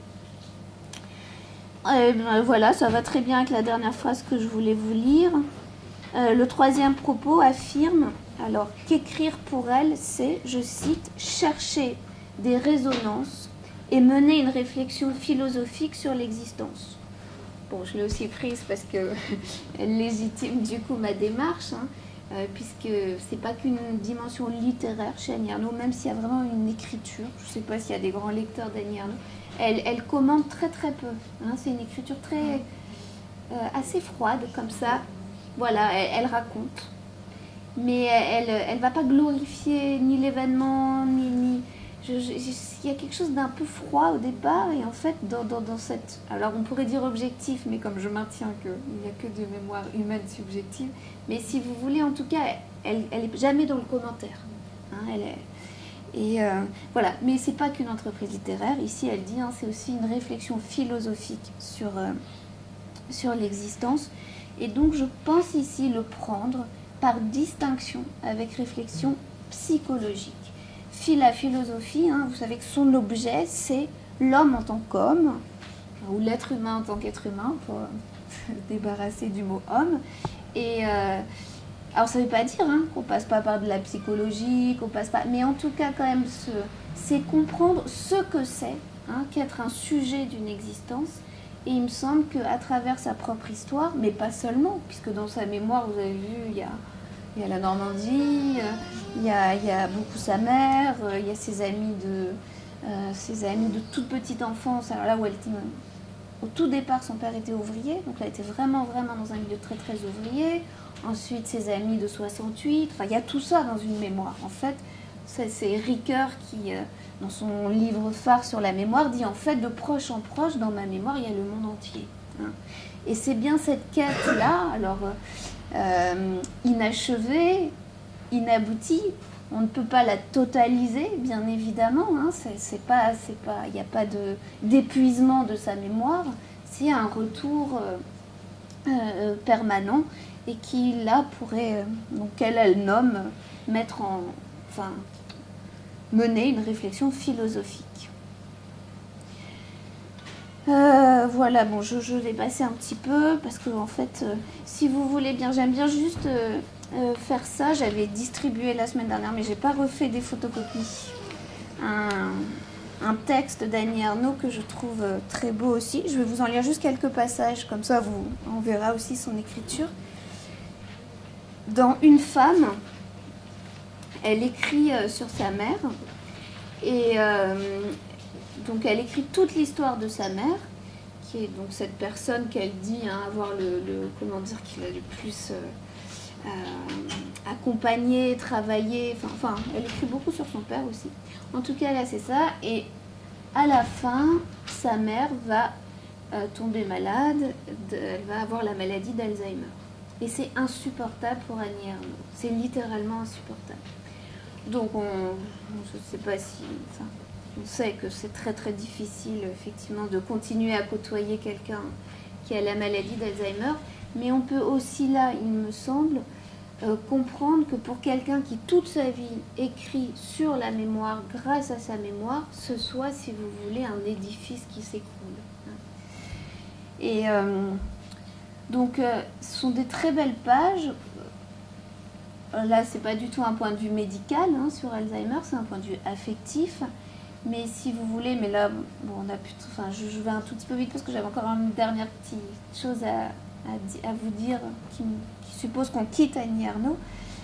Et ben, voilà, ça va très bien avec la dernière phrase que je voulais vous lire. Le troisième propos affirme alors qu'écrire pour elle, c'est, je cite, chercher des résonances et mener une réflexion philosophique sur l'existence. Bon, je l'ai aussi prise parce qu'elle légitime du coup ma démarche, hein, puisque c'est pas qu'une dimension littéraire chez Annie Ernaux, même s'il y a vraiment une écriture. Je ne sais pas s'il y a des grands lecteurs d'Annie Ernaux. Elle commente très très peu. Hein, c'est une écriture très assez froide comme ça. Voilà, elle raconte. Mais elle ne va pas glorifier ni l'événement, ni il y a quelque chose d'un peu froid au départ, et en fait, dans cette... Alors, on pourrait dire objectif, mais comme je maintiens qu'il n'y a que de mémoire humaine subjective, mais si vous voulez, en tout cas, elle n'est jamais dans le commentaire. Hein, voilà. Mais ce n'est pas qu'une entreprise littéraire. Ici, elle dit, hein, c'est aussi une réflexion philosophique sur l'existence. Et donc, je pense ici le prendre par distinction avec réflexion psychologique. La philosophie, hein, vous savez que son objet, c'est l'homme en tant qu'homme, ou l'être humain en tant qu'être humain, pour se débarrasser du mot homme. Et alors, ça ne veut pas dire hein, qu'on ne passe pas par de la psychologie, qu'on passe pas... Mais en tout cas, quand même, c'est comprendre ce que c'est, hein, qu'être un sujet d'une existence. Et il me semble qu'à travers sa propre histoire, mais pas seulement, puisque dans sa mémoire, vous avez vu, il y a la Normandie, il y a beaucoup sa mère, il y a ses amis de toute petite enfance. Alors là où elle était, au tout départ, son père était ouvrier, donc elle était vraiment, vraiment dans un milieu très, très ouvrier. Ensuite, ses amis de 68, enfin, il y a tout ça dans une mémoire. En fait, c'est Ricoeur qui, dans son livre phare sur la mémoire, dit en fait, de proche en proche, dans ma mémoire, il y a le monde entier. Hein. Et c'est bien cette quête-là, alors... inachevée, inaboutie, on ne peut pas la totaliser, bien évidemment, hein, il n'y a pas d'épuisement de sa mémoire, c'est un retour permanent et qui là pourrait, donc elle nomme, mener une réflexion philosophique. Voilà, bon, je vais passer un petit peu parce que en fait, si vous voulez bien, j'aime bien juste faire ça. J'avais distribué la semaine dernière, mais j'ai pas refait des photocopies. Un texte d'Annie Ernaux que je trouve très beau aussi. Je vais vous en lire juste quelques passages, comme ça on verra aussi son écriture. Dans Une femme, elle écrit sur sa mère et donc elle écrit toute l'histoire de sa mère, qui est donc cette personne qu'elle dit hein, avoir comment dire, qu'il a le plus accompagné, travaillé, enfin, elle écrit beaucoup sur son père aussi. En tout cas, là, c'est ça. Et à la fin, sa mère va tomber malade, elle va avoir la maladie d'Alzheimer. Et c'est insupportable pour Annie Ernaux. C'est littéralement insupportable. Donc, je ne sais pas si... Enfin, on sait que c'est très très difficile effectivement de continuer à côtoyer quelqu'un qui a la maladie d'Alzheimer, Mais on peut aussi là, il me semble, comprendre que pour quelqu'un qui toute sa vie écrit sur la mémoire, grâce à sa mémoire, ce soit, si vous voulez, un édifice qui s'écroule. Et donc, ce sont des très belles pages. Là, c'est pas du tout un point de vue médical sur Alzheimer, c'est un point de vue affectif. Mais si vous voulez, mais là, bon, on a enfin, je vais un tout petit peu vite parce que j'avais encore une dernière petite chose à vous dire qui suppose qu'on quitte Annie Ernaux.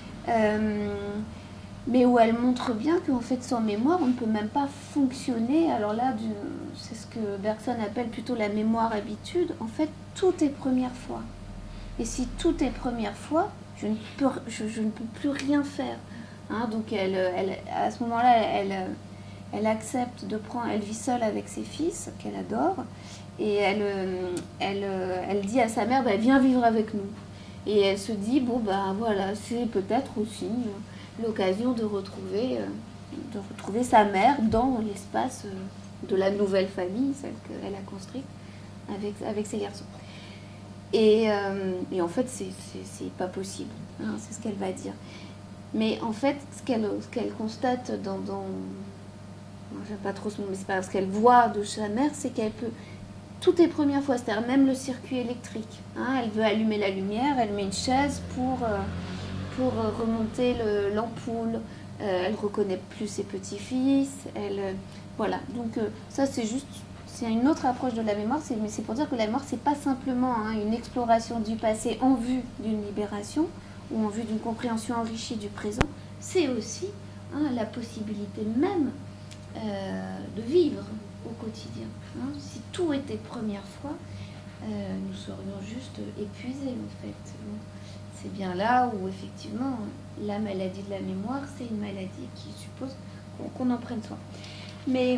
Mais où elle montre bien qu'en fait, sans mémoire, on ne peut même pas fonctionner. Alors là, c'est ce que Bergson appelle plutôt la mémoire-habitude. En fait, tout est première fois. Et si tout est première fois, je ne peux plus rien faire. Donc à ce moment-là, elle accepte de prendre, elle vit seule avec ses fils, qu'elle adore, et elle dit à sa mère, viens vivre avec nous. Et elle se dit, voilà, c'est peut-être aussi l'occasion de retrouver sa mère dans l'espace de la nouvelle famille, celle qu'elle a construite avec ses garçons. Et en fait, c'est pas possible, c'est ce qu'elle va dire. Mais en fait, ce qu'elle constate j'aime pas trop ce mot, mais c'est pas ce qu'elle voit de sa mère, c'est qu'elle peut... Tout est première fois, c'est-à-dire même le circuit électrique. Elle veut allumer la lumière, elle met une chaise pour remonter l'ampoule. Elle reconnaît plus ses petits-fils. Voilà, donc ça c'est une autre approche de la mémoire, mais c'est pour dire que la mémoire, c'est pas simplement une exploration du passé en vue d'une libération ou en vue d'une compréhension enrichie du présent, c'est aussi la possibilité même de vivre au quotidien. Si tout était première fois, nous serions juste épuisés en fait. C'est bien là où effectivement la maladie de la mémoire, c'est une maladie qui suppose qu'on en prenne soin. Mais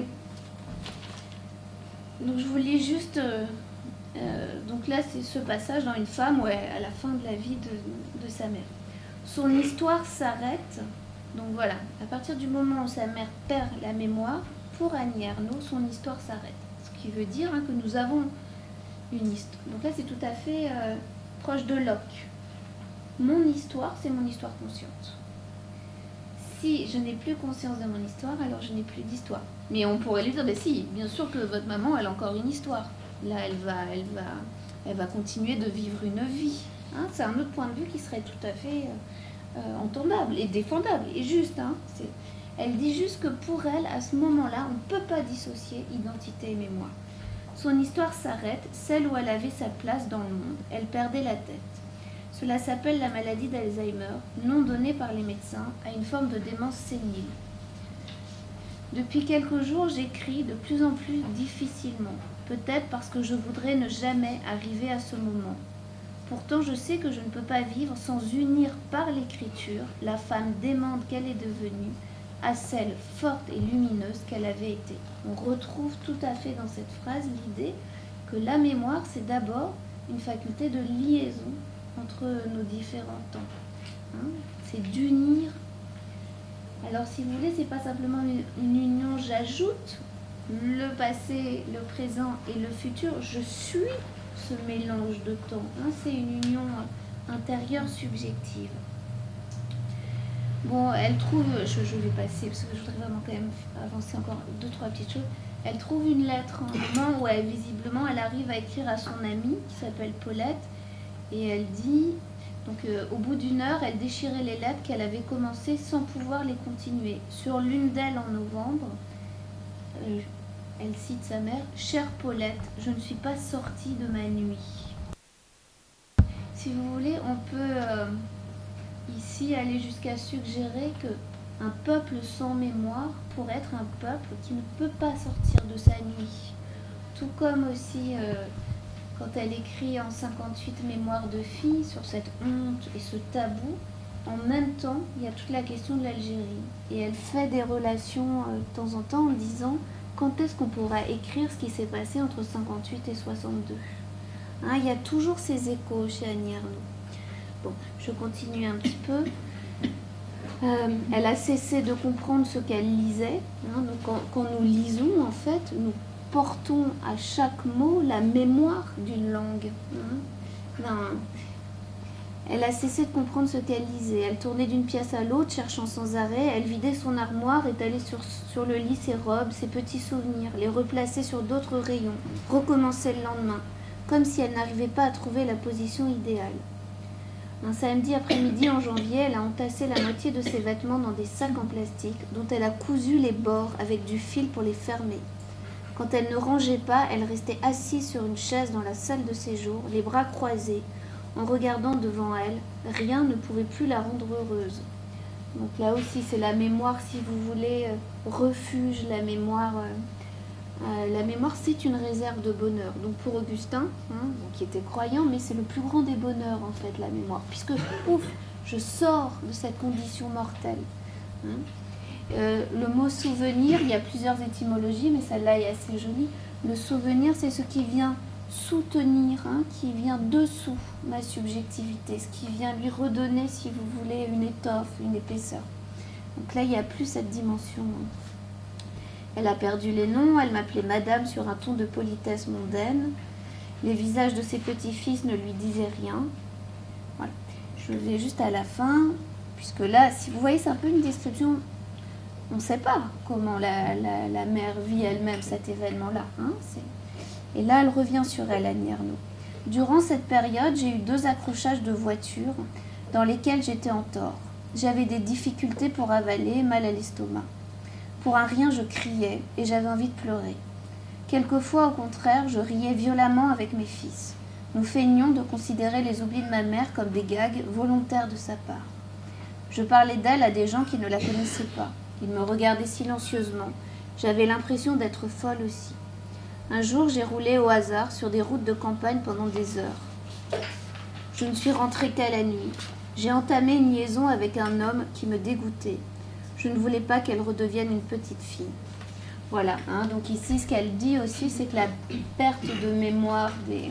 donc je vous lis juste donc là c'est ce passage dans une femme à la fin de la vie de sa mère. Son histoire s'arrête. Donc voilà, à partir du moment où sa mère perd la mémoire, pour Annie Ernaux, son histoire s'arrête. Ce qui veut dire que nous avons une histoire. Donc là, c'est tout à fait proche de Locke. Mon histoire, c'est mon histoire consciente. Si je n'ai plus conscience de mon histoire, alors je n'ai plus d'histoire. Mais on pourrait lui dire, si, bien sûr que votre maman, elle a encore une histoire. Là, elle va continuer de vivre une vie. C'est un autre point de vue qui serait tout à fait... entendable et défendable et juste. Elle dit juste que pour elle, à ce moment-là, on ne peut pas dissocier identité et mémoire. Son histoire s'arrête, celle où elle avait sa place dans le monde. Elle perdait la tête. Cela s'appelle la maladie d'Alzheimer, nom donné par les médecins à une forme de démence sénile. Depuis quelques jours, j'écris de plus en plus difficilement, peut-être parce que je voudrais ne jamais arriver à ce moment. Pourtant, je sais que je ne peux pas vivre sans unir par l'écriture la femme démente qu'elle est devenue à celle forte et lumineuse qu'elle avait été. On retrouve tout à fait dans cette phrase l'idée que la mémoire, c'est d'abord une faculté de liaison entre nos différents temps. C'est d'unir. Alors, si vous voulez, c'est pas simplement une union, j'ajoute le passé, le présent et le futur, je suis ce mélange de temps. C'est une union intérieure subjective. Bon, elle trouve, je vais passer parce que je voudrais vraiment quand même avancer encore 2-3 petites choses. Elle trouve une lettre un moment où visiblement elle arrive à écrire à son amie qui s'appelle Paulette et elle dit, donc au bout d'une heure, elle déchirait les lettres qu'elle avait commencées sans pouvoir les continuer. Sur l'une d'elles en novembre, elle cite sa mère, « Chère Paulette, je ne suis pas sortie de ma nuit. » Si vous voulez, on peut ici aller jusqu'à suggérer qu'un peuple sans mémoire pourrait être un peuple qui ne peut pas sortir de sa nuit. Tout comme aussi, quand elle écrit en 58 Mémoires de fille sur cette honte et ce tabou, en même temps, il y a toute la question de l'Algérie. Et elle fait des relations de temps en temps en disant quand est-ce qu'on pourra écrire ce qui s'est passé entre 58 et 62. Il y a toujours ces échos chez Annie Ernaux. Bon, je continue un petit peu. Elle a cessé de comprendre ce qu'elle lisait. Donc quand nous lisons, en fait, nous portons à chaque mot la mémoire d'une langue. Non. Elle a cessé de comprendre ce qu'elle lisait. Elle tournait d'une pièce à l'autre, cherchant sans arrêt. Elle vidait son armoire, étalait sur le lit ses robes, ses petits souvenirs, les replaçait sur d'autres rayons, recommençait le lendemain, comme si elle n'arrivait pas à trouver la position idéale. Un samedi après-midi en janvier, elle a entassé la moitié de ses vêtements dans des sacs en plastique, dont elle a cousu les bords avec du fil pour les fermer. Quand elle ne rangeait pas, elle restait assise sur une chaise dans la salle de séjour, les bras croisés, en regardant devant elle. Rien ne pouvait plus la rendre heureuse. Donc là aussi, c'est la mémoire, si vous voulez, refuge, la mémoire. La mémoire, c'est une réserve de bonheur. Donc pour Augustin, qui était croyant, mais c'est le plus grand des bonheurs, en fait, la mémoire. Puisque, ouf, je sors de cette condition mortelle. Le mot souvenir, il y a plusieurs étymologies, mais celle-là est assez jolie. Le souvenir, c'est ce qui vient soutenir, qui vient dessous ma subjectivité, ce qui vient lui redonner, si vous voulez, une étoffe, une épaisseur. Donc là, il n'y a plus cette dimension. Elle a perdu les noms, elle m'appelait madame sur un ton de politesse mondaine. Les visages de ses petits-fils ne lui disaient rien. Voilà. Je vais juste à la fin, puisque là, si vous voyez, c'est un peu une description. On ne sait pas comment la mère vit elle-même cet événement-là. Et là, elle revient sur elle, Annie Ernaux. Durant cette période, j'ai eu 2 accrochages de voitures dans lesquels j'étais en tort. J'avais des difficultés pour avaler, mal à l'estomac. Pour un rien, je criais et j'avais envie de pleurer. Quelquefois, au contraire, je riais violemment avec mes fils. Nous feignions de considérer les oublis de ma mère comme des gags volontaires de sa part. Je parlais d'elle à des gens qui ne la connaissaient pas. Ils me regardaient silencieusement. J'avais l'impression d'être folle aussi. Un jour, j'ai roulé au hasard sur des routes de campagne pendant des heures. Je ne suis rentrée qu'à la nuit. J'ai entamé une liaison avec un homme qui me dégoûtait. Je ne voulais pas qu'elle redevienne une petite fille. Voilà, donc ici, ce qu'elle dit aussi, c'est que la perte de mémoire des...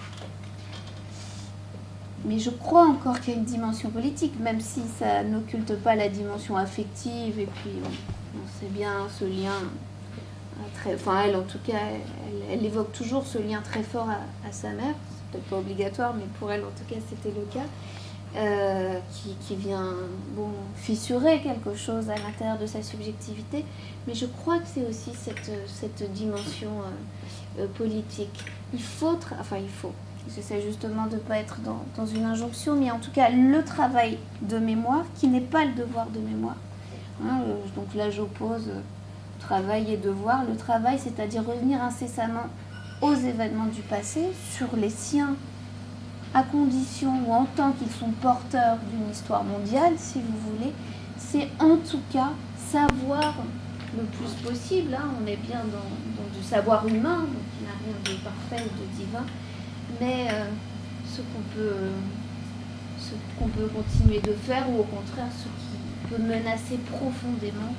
Mais je crois encore qu'il y a une dimension politique, même si ça n'occulte pas la dimension affective. Et puis, on sait bien ce lien... Enfin, elle, en tout cas, elle évoque toujours ce lien très fort à sa mère. C'est peut-être pas obligatoire, mais pour elle, en tout cas, c'était le cas. Qui vient fissurer quelque chose à l'intérieur de sa subjectivité. Mais je crois que c'est aussi cette dimension politique. Il faut... J'essaie justement de ne pas être dans une injonction, mais en tout cas, le travail de mémoire, qui n'est pas le devoir de mémoire. Donc là, j'oppose... travail et devoir. Le travail, c'est-à-dire revenir incessamment aux événements du passé, sur les siens, à condition ou en tant qu'ils sont porteurs d'une histoire mondiale, si vous voulez. C'est en tout cas savoir le plus possible. On est bien dans du savoir humain, donc il n'y a rien de parfait ou de divin, mais ce qu'on peut continuer de faire, ou au contraire ce qui peut menacer profondément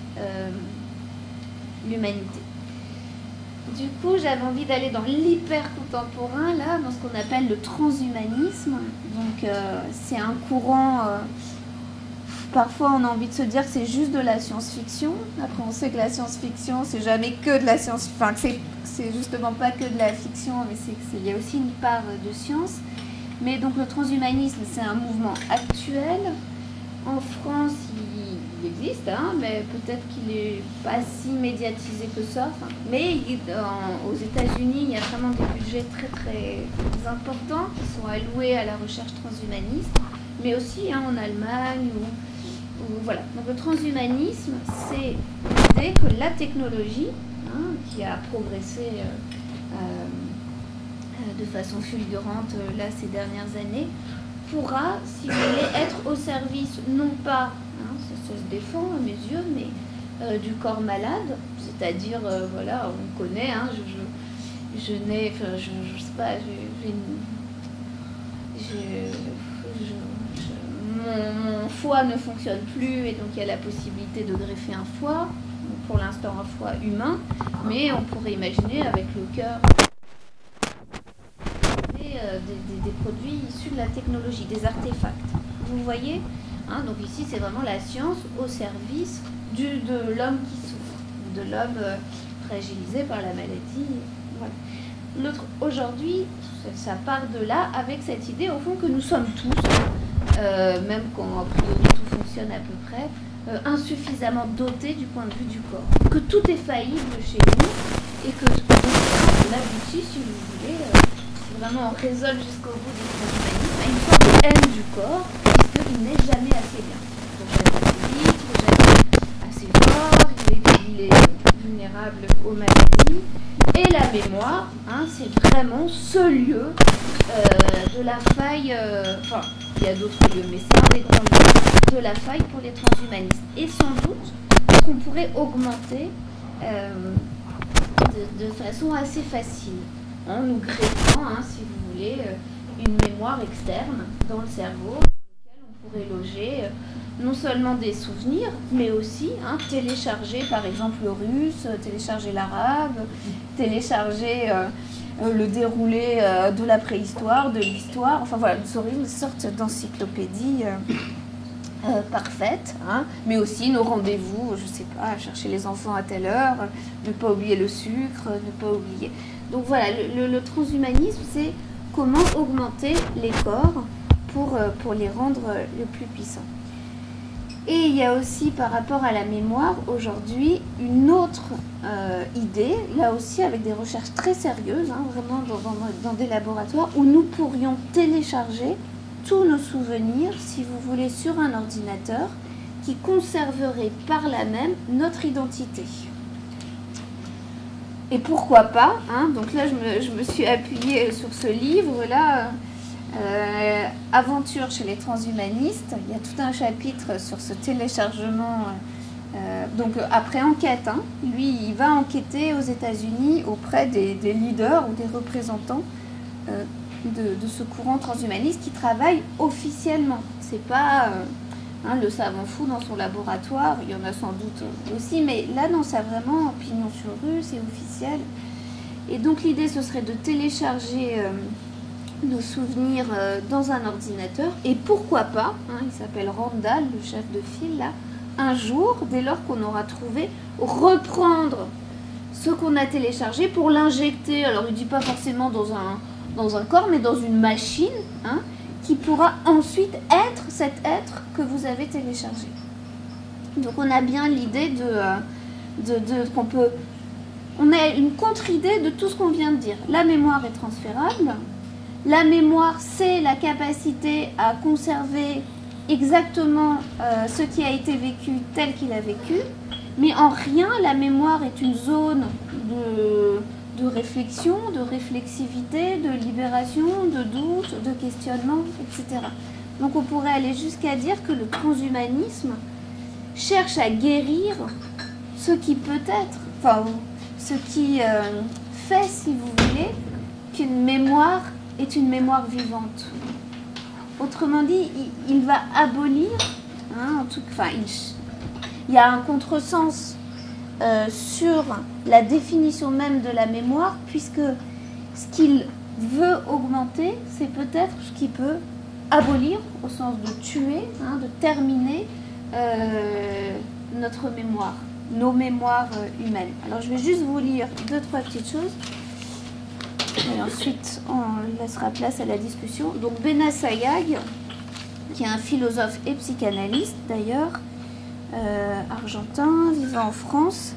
l'humanité. Du coup, j'avais envie d'aller dans l'hyper-contemporain, là, dans ce qu'on appelle le transhumanisme. Donc, c'est un courant... parfois, on a envie de se dire que c'est juste de la science-fiction. Après, on sait que la science-fiction, c'est jamais que de la science... Enfin, que c'est justement pas que de la fiction, mais il y a aussi une part de science. Mais donc, le transhumanisme, c'est un mouvement actuel. En France, il existe, mais peut-être qu'il n'est pas si médiatisé que ça. Mais aux États-Unis, il y a vraiment des budgets très très importants qui sont alloués à la recherche transhumaniste, mais aussi en Allemagne. Voilà. Donc le transhumanisme, c'est l'idée que la technologie, qui a progressé de façon fulgurante là ces dernières années, pourra, si vous voulez, être au service non pas, ça se défend à mes yeux, mais du corps malade, c'est-à-dire, voilà, on connaît, je n'ai, enfin, je sais pas, mon foie ne fonctionne plus et donc il y a la possibilité de greffer un foie, pour l'instant un foie humain, mais on pourrait imaginer avec le cœur des produits issus de la technologie, des artefacts. Vous voyez, donc ici c'est vraiment la science au service de l'homme qui souffre, de l'homme fragilisé par la maladie. Voilà. aujourd'hui, ça part de là, avec cette idée, au fond, que nous sommes tous, même quand a priori tout fonctionne à peu près, insuffisamment dotés du point de vue du corps. Que tout est faillible chez nous, et que on aboutit, si vous voulez, vraiment on résolve jusqu'au bout du transhumanisme, à une sorte de haine du corps, puisqu'il n'est jamais assez bien. Donc jamais assez vite, jamais assez fort, il est vulnérable aux maladies. Et la mémoire, hein, c'est vraiment ce lieu de la faille, enfin, il y a d'autres lieux, mais c'est un des grands lieux de la faille pour les transhumanistes. Et sans doute qu'on pourrait augmenter de façon assez facile, en nous greffant, hein, si vous voulez, une mémoire externe dans le cerveau, dans lequel on pourrait loger non seulement des souvenirs, mais aussi télécharger par exemple le russe, télécharger l'arabe, télécharger le déroulé de la préhistoire, de l'histoire, enfin voilà, une sorte d'encyclopédie parfaite, hein, mais aussi nos rendez-vous, je sais pas, chercher les enfants à telle heure, ne pas oublier le sucre, ne pas oublier. Donc voilà, le transhumanisme, c'est comment augmenter les corps pour les rendre le plus puissants. Et il y a aussi par rapport à la mémoire aujourd'hui une autre idée, là aussi avec des recherches très sérieuses, hein, vraiment dans des laboratoires, où nous pourrions télécharger tous nos souvenirs, si vous voulez, sur un ordinateur qui conserverait par là même notre identité. Et pourquoi pas, hein, donc là je me suis appuyée sur ce livre-là, Aventure chez les transhumanistes. Il y a tout un chapitre sur ce téléchargement, donc après enquête, hein, lui il va enquêter aux États-Unis auprès des leaders ou des représentants de ce courant transhumaniste qui travaille officiellement. C'est pas le savant fou dans son laboratoire, il y en a sans doute aussi, mais là non, c'est vraiment pignon sur rue, c'est officiel. Et donc l'idée ce serait de télécharger nos souvenirs dans un ordinateur, et pourquoi pas, hein, il s'appelle Randall, le chef de file là, un jour, dès lors qu'on aura trouvé, reprendre ce qu'on a téléchargé pour l'injecter, alors il ne dit pas forcément dans un corps, mais dans une machine, hein, qui pourra ensuite être cet être que vous avez téléchargé. Donc on a bien l'idée qu'on peut... On a une contre-idée de tout ce qu'on vient de dire. La mémoire est transférable. La mémoire, c'est la capacité à conserver exactement ce qui a été vécu tel qu'il a vécu. Mais en rien, la mémoire est une zone de réflexion, de réflexivité, de libération, de doute, de questionnement, etc. Donc on pourrait aller jusqu'à dire que le transhumanisme cherche à guérir ce qui peut être, enfin ce qui fait, si vous voulez, qu'une mémoire est une mémoire vivante. Autrement dit, il va abolir, hein, en tout cas, il y a un contresens sur la définition même de la mémoire, puisque ce qu'il veut augmenter, c'est peut-être ce qui peut abolir, au sens de tuer, hein, de terminer notre mémoire, nos mémoires humaines. Alors je vais juste vous lire 2-3 petites choses, et ensuite on laissera place à la discussion. Donc Benas Sayag, qui est un philosophe et psychanalyste d'ailleurs, argentin, vivant en France,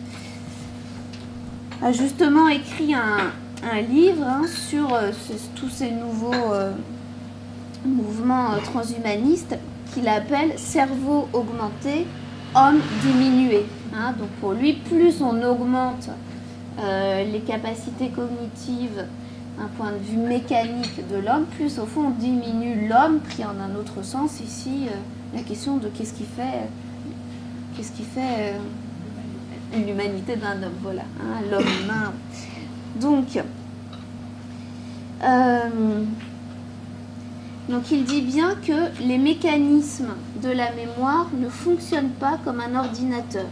a justement écrit un livre, hein, sur tous ces nouveaux mouvements transhumanistes qu'il appelle « cerveau augmenté, homme diminué ». Hein, donc pour lui, plus on augmente les capacités cognitives d'un point de vue mécanique de l'homme, plus au fond on diminue l'homme, pris en un autre sens ici, la question de qu'est-ce qui fait l'humanité d'un homme, voilà, hein, l'homme humain. Donc il dit bien que les mécanismes de la mémoire ne fonctionnent pas comme un ordinateur.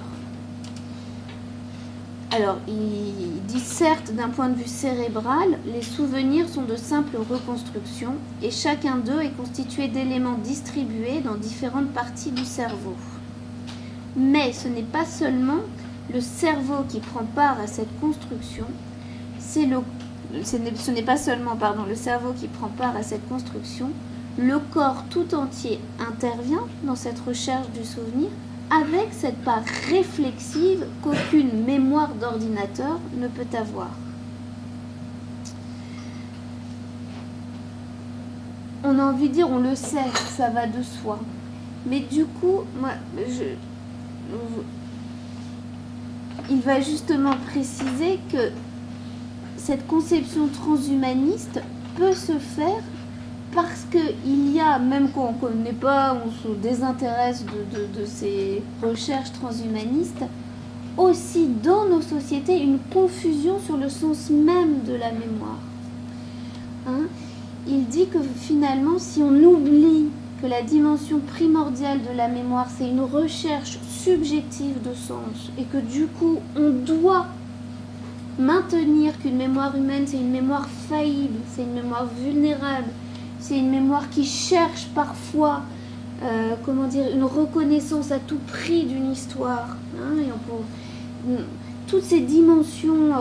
Alors il dit certes, d'un point de vue cérébral, les souvenirs sont de simples reconstructions et chacun d'eux est constitué d'éléments distribués dans différentes parties du cerveau. Mais ce n'est pas seulement le cerveau qui prend part à cette construction, c'est ce n'est pas seulement le cerveau qui prend part à cette construction, le corps tout entier intervient dans cette recherche du souvenir avec cette part réflexive qu'aucune mémoire d'ordinateur ne peut avoir. On a envie de dire, on le sait, ça va de soi. Mais du coup, il va justement préciser que cette conception transhumaniste peut se faire parce qu'il y a, même qu'on ne connaît pas, on se désintéresse de ces recherches transhumanistes, aussi dans nos sociétés une confusion sur le sens même de la mémoire. Hein? Il dit que finalement, si on oublie que la dimension primordiale de la mémoire, c'est une recherche subjective de sens, et que du coup, on doit maintenir qu'une mémoire humaine, c'est une mémoire faillible, c'est une mémoire vulnérable, c'est une mémoire qui cherche parfois, une reconnaissance à tout prix d'une histoire. Hein, et toutes ces dimensions,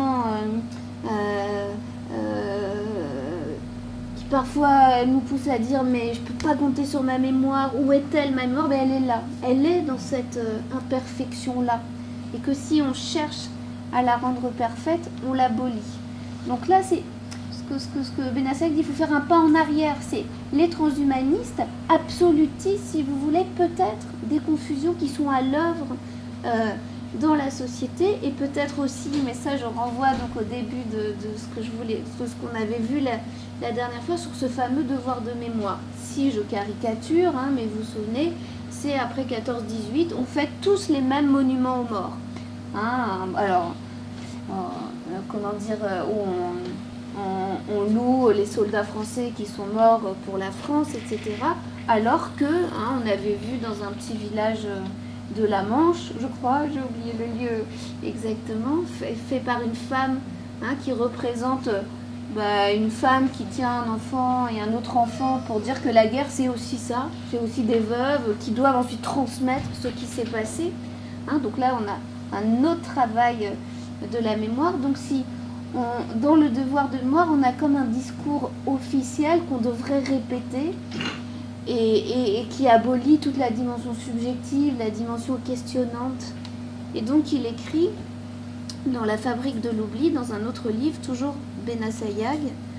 qui parfois nous poussent à dire mais je ne peux pas compter sur ma mémoire, où est-elle ma mémoire? Ben, elle est là, elle est dans cette imperfection-là. Et que si on cherche à la rendre parfaite, on l'abolit. Donc là, c'est ce que Benassayag dit, il faut faire un pas en arrière. C'est les transhumanistes absolutisent, si vous voulez, peut-être des confusions qui sont à l'œuvre dans la société, et peut-être aussi, mais ça je renvoie donc au début de ce qu'on avait vu la dernière fois sur ce fameux devoir de mémoire. Si je caricature, hein, mais vous vous souvenez, c'est après 14-18, on fait tous les mêmes monuments aux morts. Hein, alors, on loue les soldats français qui sont morts pour la France, etc. Alors que, hein, on avait vu dans un petit village de la Manche, je crois, j'ai oublié le lieu exactement, fait par une femme, hein, qui représente une femme qui tient un enfant et un autre enfant pour dire que la guerre c'est aussi ça, c'est aussi des veuves qui doivent ensuite transmettre ce qui s'est passé. Hein, donc là on a un autre travail de la mémoire. Donc si dans le devoir de mémoire on a comme un discours officiel qu'on devrait répéter et qui abolit toute la dimension subjective, la dimension questionnante. Et donc il écrit dans La fabrique de l'oubli, dans un autre livre, toujours Benassayag,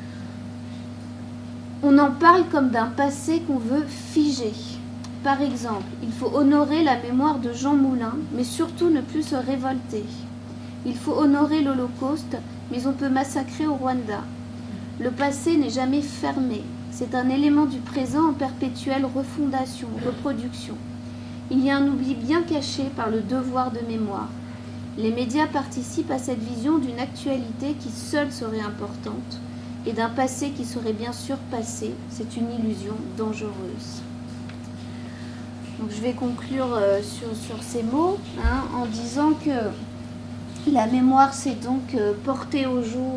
on en parle comme d'un passé qu'on veut figer. Par exemple, il faut honorer la mémoire de Jean Moulin, mais surtout ne plus se révolter. Il faut honorer l'Holocauste, mais on peut massacrer au Rwanda. Le passé n'est jamais fermé. C'est un élément du présent en perpétuelle refondation, reproduction. Il y a un oubli bien caché par le devoir de mémoire. Les médias participent à cette vision d'une actualité qui seule serait importante et d'un passé qui serait bien sûr passé. C'est une illusion dangereuse. Donc je vais conclure sur ces mots, hein, en disant que la mémoire, c'est donc porter au jour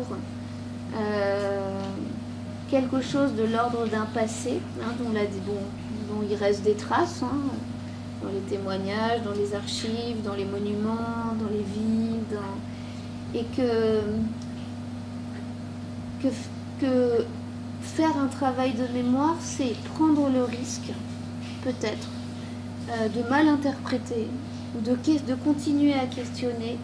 quelque chose de l'ordre d'un passé, hein, dont il reste des traces, hein, dans les témoignages, dans les archives, dans les monuments, dans les villes, et que faire un travail de mémoire, c'est prendre le risque, peut-être, de mal interpréter, ou de continuer à questionner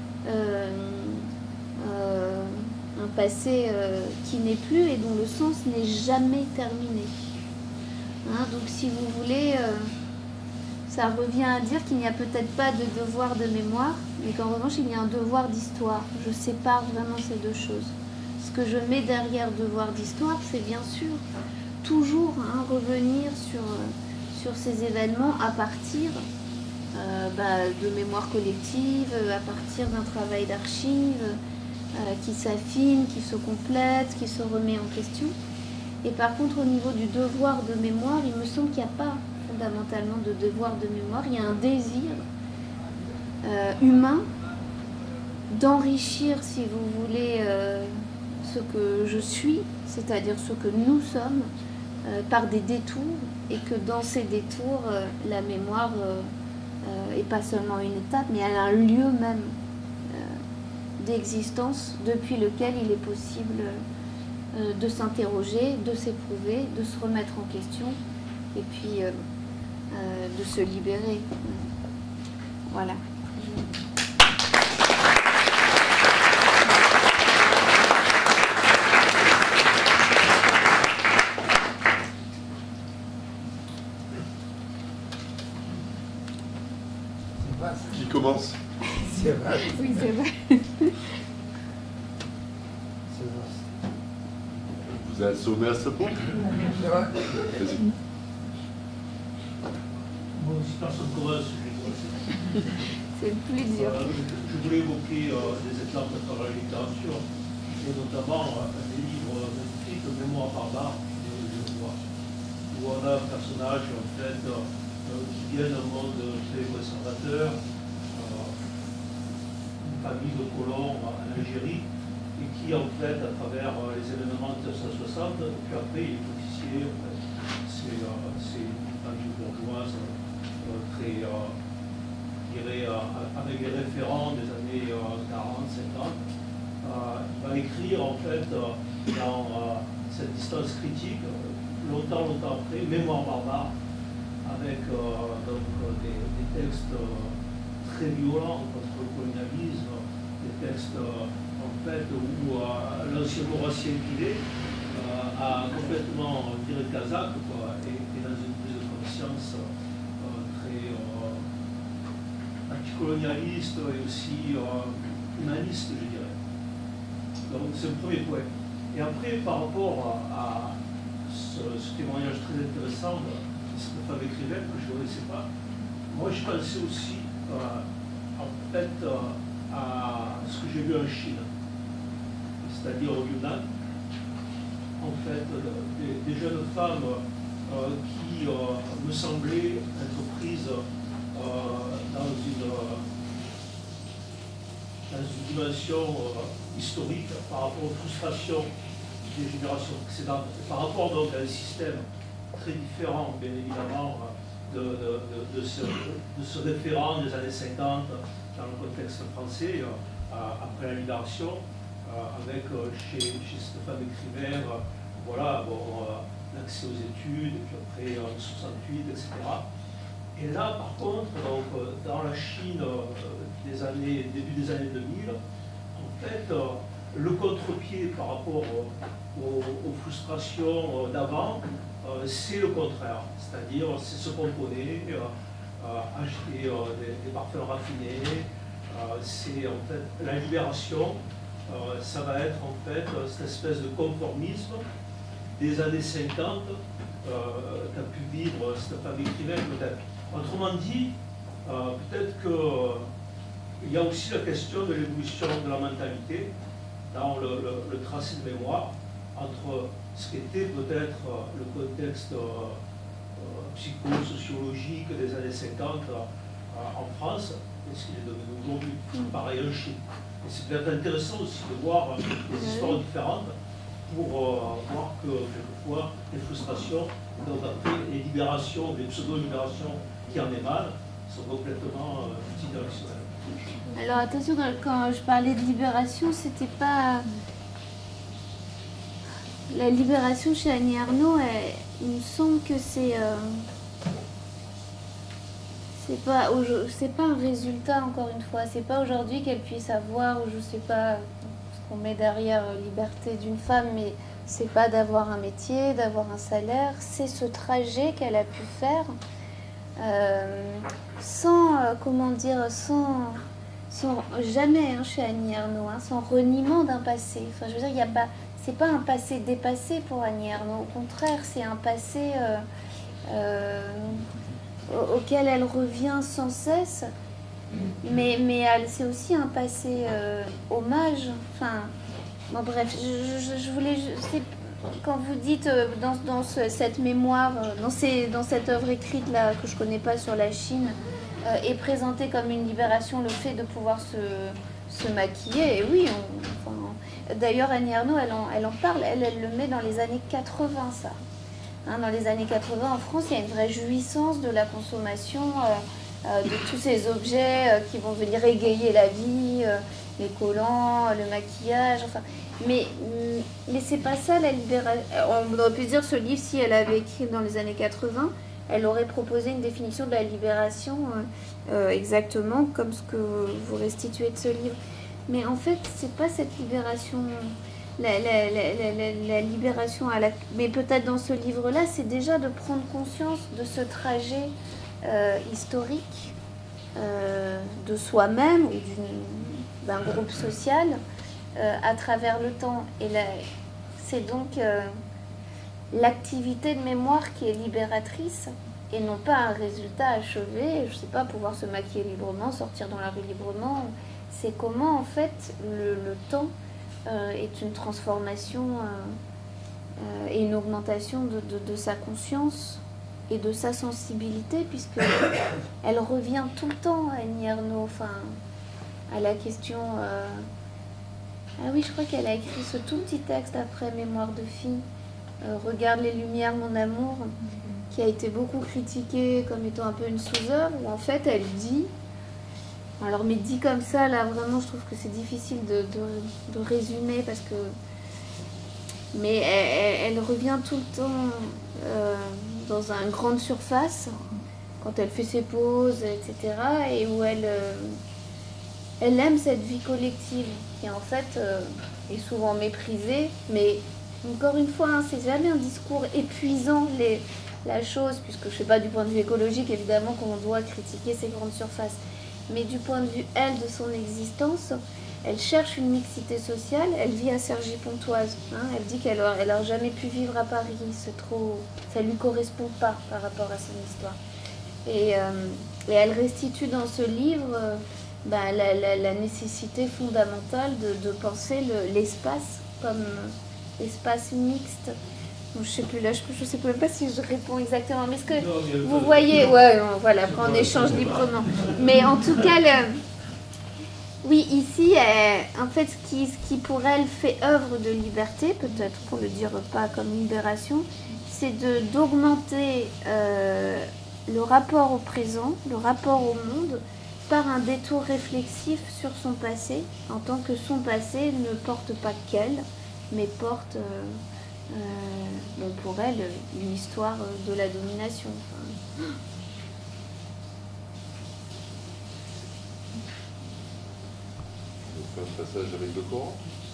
un passé qui n'est plus et dont le sens n'est jamais terminé. Hein, donc si vous voulez... ça revient à dire qu'il n'y a peut-être pas de devoir de mémoire, mais qu'en revanche, il y a un devoir d'histoire. Je sépare vraiment ces deux choses. Ce que je mets derrière devoir d'histoire, c'est bien sûr toujours, hein, revenir sur ces événements à partir de mémoire collective, à partir d'un travail d'archives qui s'affine, qui se complète, qui se remet en question. Et par contre, au niveau du devoir de mémoire, il me semble qu'il n'y a pas fondamentalement de devoir de mémoire. Il y a un désir humain d'enrichir, si vous voulez, ce que je suis, c'est-à-dire ce que nous sommes, par des détours, et que dans ces détours, la mémoire est pas seulement une étape, mais elle a un lieu même d'existence depuis lequel il est possible de s'interroger, de s'éprouver, de se remettre en question et puis de se libérer. Voilà. Qui commence? C'est vrai. Oui, c'est vrai. C'est vrai. Vous avez assommé à ce point? C'est vrai. Vas-y. Bon, si personne commence, je vais commencer. C'est plus dur. Je voulais évoquer des exemples à travers la littérature, et notamment des livres magnifiques, Mémoire barbare de Genevois, où on a un personnage en fait, qui vient d'un monde très conservateur, une famille de colons en Algérie, et qui en fait, à travers les événements de 1960, puis après il est officier, en fait. C'est une famille bourgeoise très, je dirais, avec les référents des années 40, 50. Il va écrire en fait dans cette distance critique, longtemps après, Mémoire barbare, avec donc, des textes très violents contre le colonialisme, des textes en fait où l'ancien maurassien qu'il est a complètement viré de Kazakh et dans une prise de conscience très anticolonialiste et aussi humaniste, je dirais. Donc c'est le premier point. Et après, par rapport à ce témoignage très intéressant de cette femme écrivaine que je ne connaissais pas, moi je pensais aussi en fait à ce que j'ai vu en Chine, c'est-à-dire au Yunnan, en fait des jeunes femmes qui me semblaient être prises dans une dimension historique par rapport aux frustrations des générations précédentes, par rapport donc à un système très différent, bien évidemment, de ce référent des années 50 dans le contexte français, après la libération, avec chez cette femme écrivaine, voilà, bon, l'accès aux études, et puis après en 68, etc. Et là, par contre, donc, dans la Chine début des années 2000, en fait, le contre-pied par rapport aux frustrations d'avant, c'est le contraire. C'est-à-dire, c'est se pomponner, acheter des parfums raffinés, c'est en fait la libération, ça va être en fait cette espèce de conformisme des années 50 qu'a pu vivre cette femme écrivaine peut-être. Autrement dit, peut-être qu'il y a aussi la question de l'évolution de la mentalité dans le tracé de mémoire entre ce qu'était peut-être le contexte psychosociologique des années 50 en France et ce qu'il est devenu aujourd'hui, pareil en Chine. Et c'est peut-être intéressant aussi de voir des histoires différentes pour voir que quelquefois les frustrations, donc après les libérations, les pseudo-libérations qui en émanent sont complètement multidirectionnelles. Alors attention, quand je parlais de libération, c'était pas... La libération chez Annie Ernaux, il me semble que c'est pas un résultat, encore une fois. C'est pas aujourd'hui qu'elle puisse avoir, ou je sais pas ce qu'on met derrière liberté d'une femme, mais c'est pas d'avoir un métier, d'avoir un salaire, c'est ce trajet qu'elle a pu faire sans, comment dire, sans jamais chez Annie Ernaux, sans reniement d'un passé. Enfin, je veux dire, il y a pas... C'est pas un passé dépassé pour Annie Ernaux, au contraire, c'est un passé auquel elle revient sans cesse, mais c'est aussi un passé hommage. Enfin, bon, bref, je voulais. Quand vous dites dans cette mémoire, dans cette œuvre écrite là que je connais pas sur la Chine, est présentée comme une libération, le fait de pouvoir se maquiller, et oui, d'ailleurs Annie Ernaux, elle en parle, elle le met dans les années 80, ça. Dans les années 80, en France, il y a une vraie jouissance de la consommation de tous ces objets qui vont venir égayer la vie, les collants, le maquillage, enfin. Mais c'est pas ça la libération. On aurait pu dire ce livre, si elle avait écrit dans les années 80, elle aurait proposé une définition de la libération exactement comme ce que vous restituez de ce livre. Mais en fait, c'est pas cette libération, la libération mais peut-être dans ce livre-là, c'est déjà de prendre conscience de ce trajet historique de soi-même ou d'un groupe social à travers le temps. Et c'est donc l'activité de mémoire qui est libératrice et non pas un résultat achevé, je sais pas, pouvoir se maquiller librement, sortir dans la rue librement. C'est comment en fait le temps est une transformation et une augmentation de sa conscience et de sa sensibilité, puisque elle revient tout le temps à Annie Ernaux, enfin, à la question... Ah oui, je crois qu'elle a écrit ce tout petit texte après Mémoire de fille, Regarde les lumières, mon amour, qui a été beaucoup critiqué comme étant un peu une sous-œuvre, où en fait elle dit... Alors, mais dit comme ça, là, vraiment, je trouve que c'est difficile de résumer, parce que... Mais elle revient tout le temps dans une grande surface, quand elle fait ses pauses, etc., et où elle aime cette vie collective, qui en fait est souvent méprisée, mais encore une fois, hein, c'est jamais un discours épuisant, la chose, puisque je ne sais pas, du point de vue écologique, évidemment qu'on doit critiquer ces grandes surfaces, mais du point de vue, elle, de son existence, elle cherche une mixité sociale, elle vit à Cergy-Pontoise, hein, elle dit qu'elle n'a jamais pu vivre à Paris, ça ne lui correspond pas par rapport à son histoire. Et elle restitue dans ce livre la nécessité fondamentale de penser l'espace comme espace mixte. Bon, je sais plus là, je sais même pas si je réponds exactement, mais ce que vous voyez, ouais, voilà, après on échange librement. Mais en tout cas, oui, ici, en fait, ce qui pour elle fait œuvre de liberté, peut-être pour le dire pas comme libération, c'est d'augmenter le rapport au présent, le rapport au monde, par un détour réflexif sur son passé, en tant que son passé ne porte pas qu'elle, mais porte, pour elle, une histoire de la domination. Enfin, Un passage avec le Coran.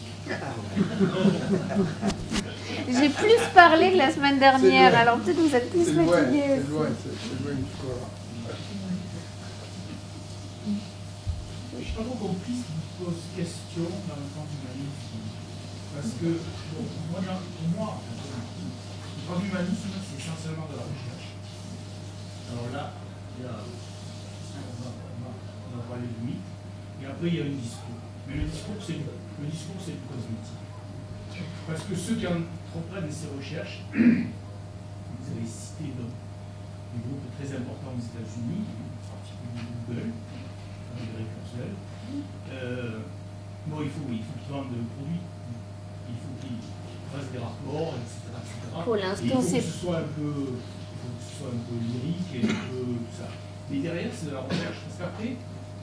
J'ai plus parlé que la semaine dernière, alors peut-être vous êtes plus fatigués. C'est loin du Coran. Je n'ai pas trop compris ce qui pose question dans le transhumanisme. Parce que, bon, pour moi, le transhumanisme, c'est essentiellement de la recherche. Alors là, on va parler du mythe, et après il y a le discours. Mais le discours, c'est du cosmétique. Parce que ceux qui entreprennent ces recherches, vous avez cité des groupes très importants aux États-Unis, en particulier Google, Frédéric Kurzweil. Bon, il faut qu'ils vendent le produit. Il faut qu'ils fassent des rapports, etc. Pour l'instant, c'est... Il faut que ce soit un peu lyrique et un peu tout ça. Mais derrière, c'est de la recherche. Parce qu'après,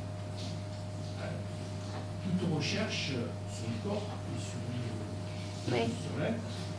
toute recherche sur le corps et sur l'être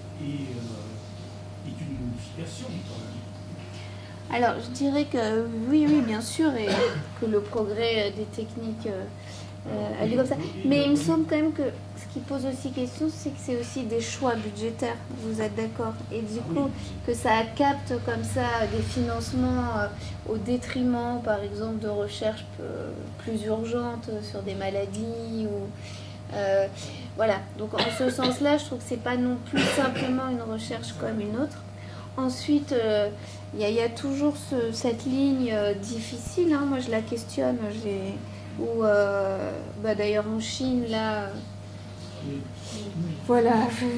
est une modification quand même. Alors, je dirais que oui, bien sûr, et que le progrès des techniques a lieu comme ça. Mais il me semble quand même que ce qui pose aussi question, c'est que c'est aussi des choix budgétaires, vous êtes d'accord? Et du coup, que ça capte comme ça des financements au détriment, par exemple, de recherches plus urgentes sur des maladies ou... voilà, donc en ce sens-là, je trouve que c'est pas non plus simplement une recherche comme une autre. Ensuite, il y a toujours cette ligne difficile, hein, moi je la questionne, d'ailleurs en Chine, là, voilà,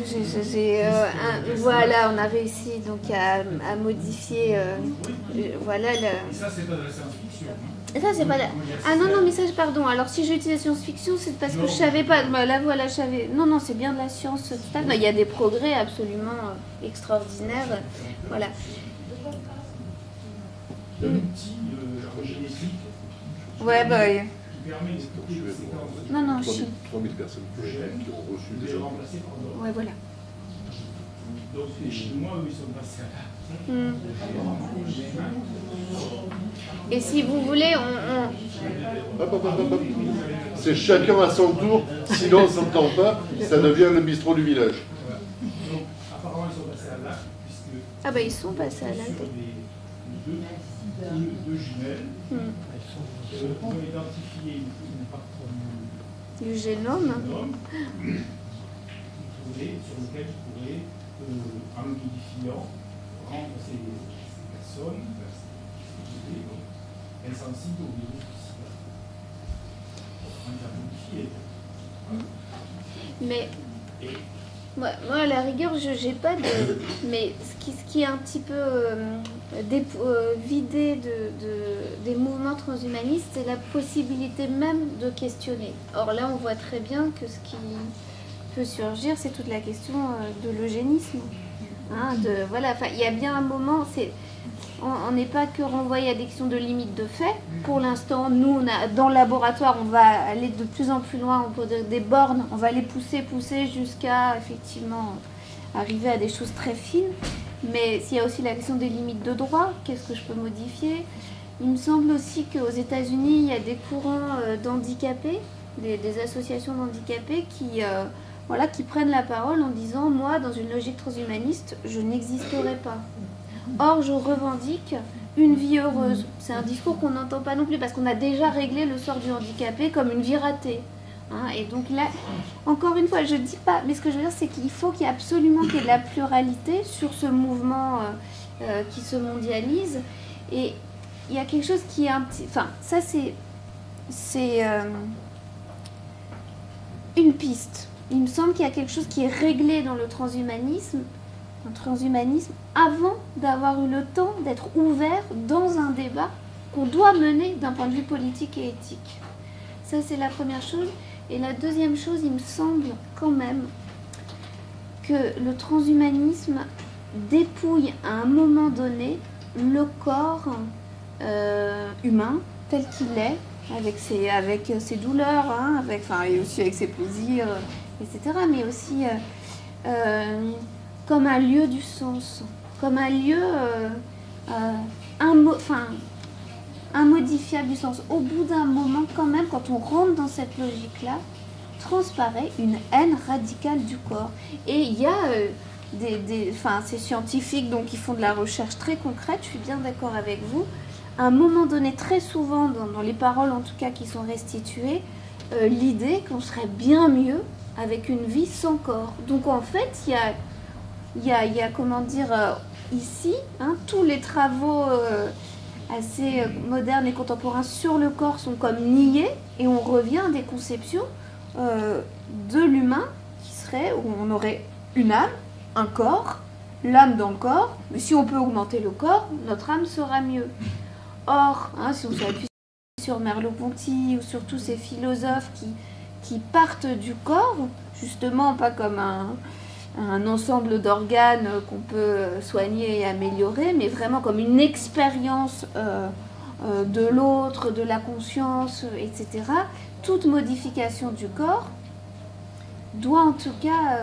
voilà, on a réussi donc à modifier, voilà. Et ça, c'est pas de la science-fiction. Ça, c'est pas... Ah non, mais ça, pardon. Alors, si j'ai utilisé la science-fiction, c'est parce que je savais pas. Là, voilà, je savais... Non, c'est bien de la science totale. Il y a des progrès absolument extraordinaires. Voilà. L'outil génétique. Ouais, qui permet d'écouter les séquences. Non, non, 3000 personnes qui ont reçu Vous des les ordres. remplacer par d'autres. Ouais, voilà. Donc les Chinois, eux, ils sont passés à là. Et si vous voulez, Hop, hop, hop, hop. C'est chacun à son tour, sinon on ne s'entend pas, ça devient le bistrot du village. Donc apparemment, ils sont passés à là, puisque Ah bah ils sont passés à sur l'acte. deux jumelles ont identifié une partie Du génome. du génome sur lequel ils pourraient, en le modifiant, rendre ces personnes insensibles au virus du sida. On les a modifiées. Mais moi, à la rigueur, je n'ai pas de... Mais ce qui est un petit peu vidé des mouvements transhumanistes, c'est la possibilité même de questionner. Or là, on voit très bien que ce qui peut surgir, c'est toute la question de l'eugénisme. Hein, voilà, il y a bien un moment... On n'est pas que renvoyé à des questions de limites de fait. Pour l'instant, nous, dans le laboratoire, on va aller de plus en plus loin, on peut dire des bornes, on va les pousser jusqu'à, effectivement, arriver à des choses très fines. Mais s'il y a aussi la question des limites de droit, qu'est-ce que je peux modifier? Il me semble aussi qu'aux États-Unis, il y a des courants d'handicapés, des associations d'handicapés qui prennent la parole en disant « Moi, dans une logique transhumaniste, je n'existerai pas ». Or, je revendique une vie heureuse. C'est un discours qu'on n'entend pas non plus parce qu'on a déjà réglé le sort du handicapé comme une vie ratée. Hein, et donc là, encore une fois, je ne dis pas, mais ce que je veux dire, c'est qu'il faut qu'il y ait absolument qu'il y ait de la pluralité sur ce mouvement qui se mondialise. Et il y a quelque chose qui est un petit... Enfin, ça, c'est une piste. Il me semble qu'il y a quelque chose qui est réglé dans le transhumanisme avant d'avoir eu le temps d'être ouvert dans un débat qu'on doit mener d'un point de vue politique et éthique. Ça, c'est la première chose. Et la deuxième chose, il me semble quand même que le transhumanisme dépouille à un moment donné le corps humain tel qu'il est, avec ses douleurs, hein, et aussi avec ses plaisirs, etc. Mais aussi... comme un lieu du sens, comme un lieu immodifiable du sens. Au bout d'un moment, quand même, quand on rentre dans cette logique-là, transparaît une haine radicale du corps. Et il y a ces scientifiques donc, qui font de la recherche très concrète, je suis bien d'accord avec vous, à un moment donné, très souvent, dans les paroles en tout cas qui sont restituées, l'idée qu'on serait bien mieux avec une vie sans corps. Donc en fait, il y a comment dire, ici, hein, tous les travaux assez modernes et contemporains sur le corps sont comme niés, et on revient à des conceptions de l'humain qui serait, où on aurait une âme, un corps, l'âme dans le corps, mais si on peut augmenter le corps, notre âme sera mieux. Or, hein, si on s'appuie sur Merleau-Ponty ou sur tous ces philosophes qui partent du corps, justement pas comme un ensemble d'organes qu'on peut soigner et améliorer, mais vraiment comme une expérience de l'autre, de la conscience, etc. Toute modification du corps doit en tout cas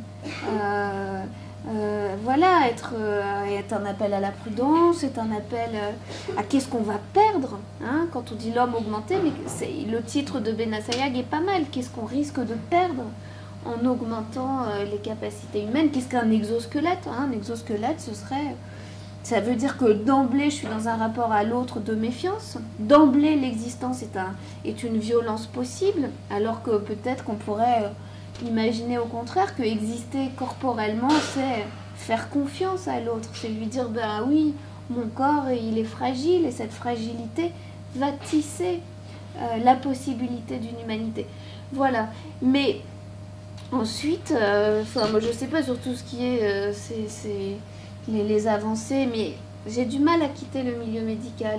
être un appel à la prudence, est un appel à qu'est-ce qu'on va perdre, hein, quand on dit l'homme augmenté, mais le titre de Benassayag est pas mal, qu'est-ce qu'on risque de perdre en augmentant les capacités humaines. Qu'est-ce qu'un exosquelette, hein? Un exosquelette, ça veut dire que d'emblée je suis dans un rapport à l'autre de méfiance, d'emblée l'existence est une violence possible, alors que peut-être qu'on pourrait imaginer au contraire que exister corporellement, c'est faire confiance à l'autre, c'est lui dire ben oui, mon corps il est fragile, et cette fragilité va tisser la possibilité d'une humanité. Voilà. Mais ensuite, moi je sais pas sur tout ce qui est les avancées, mais j'ai du mal à quitter le milieu médical,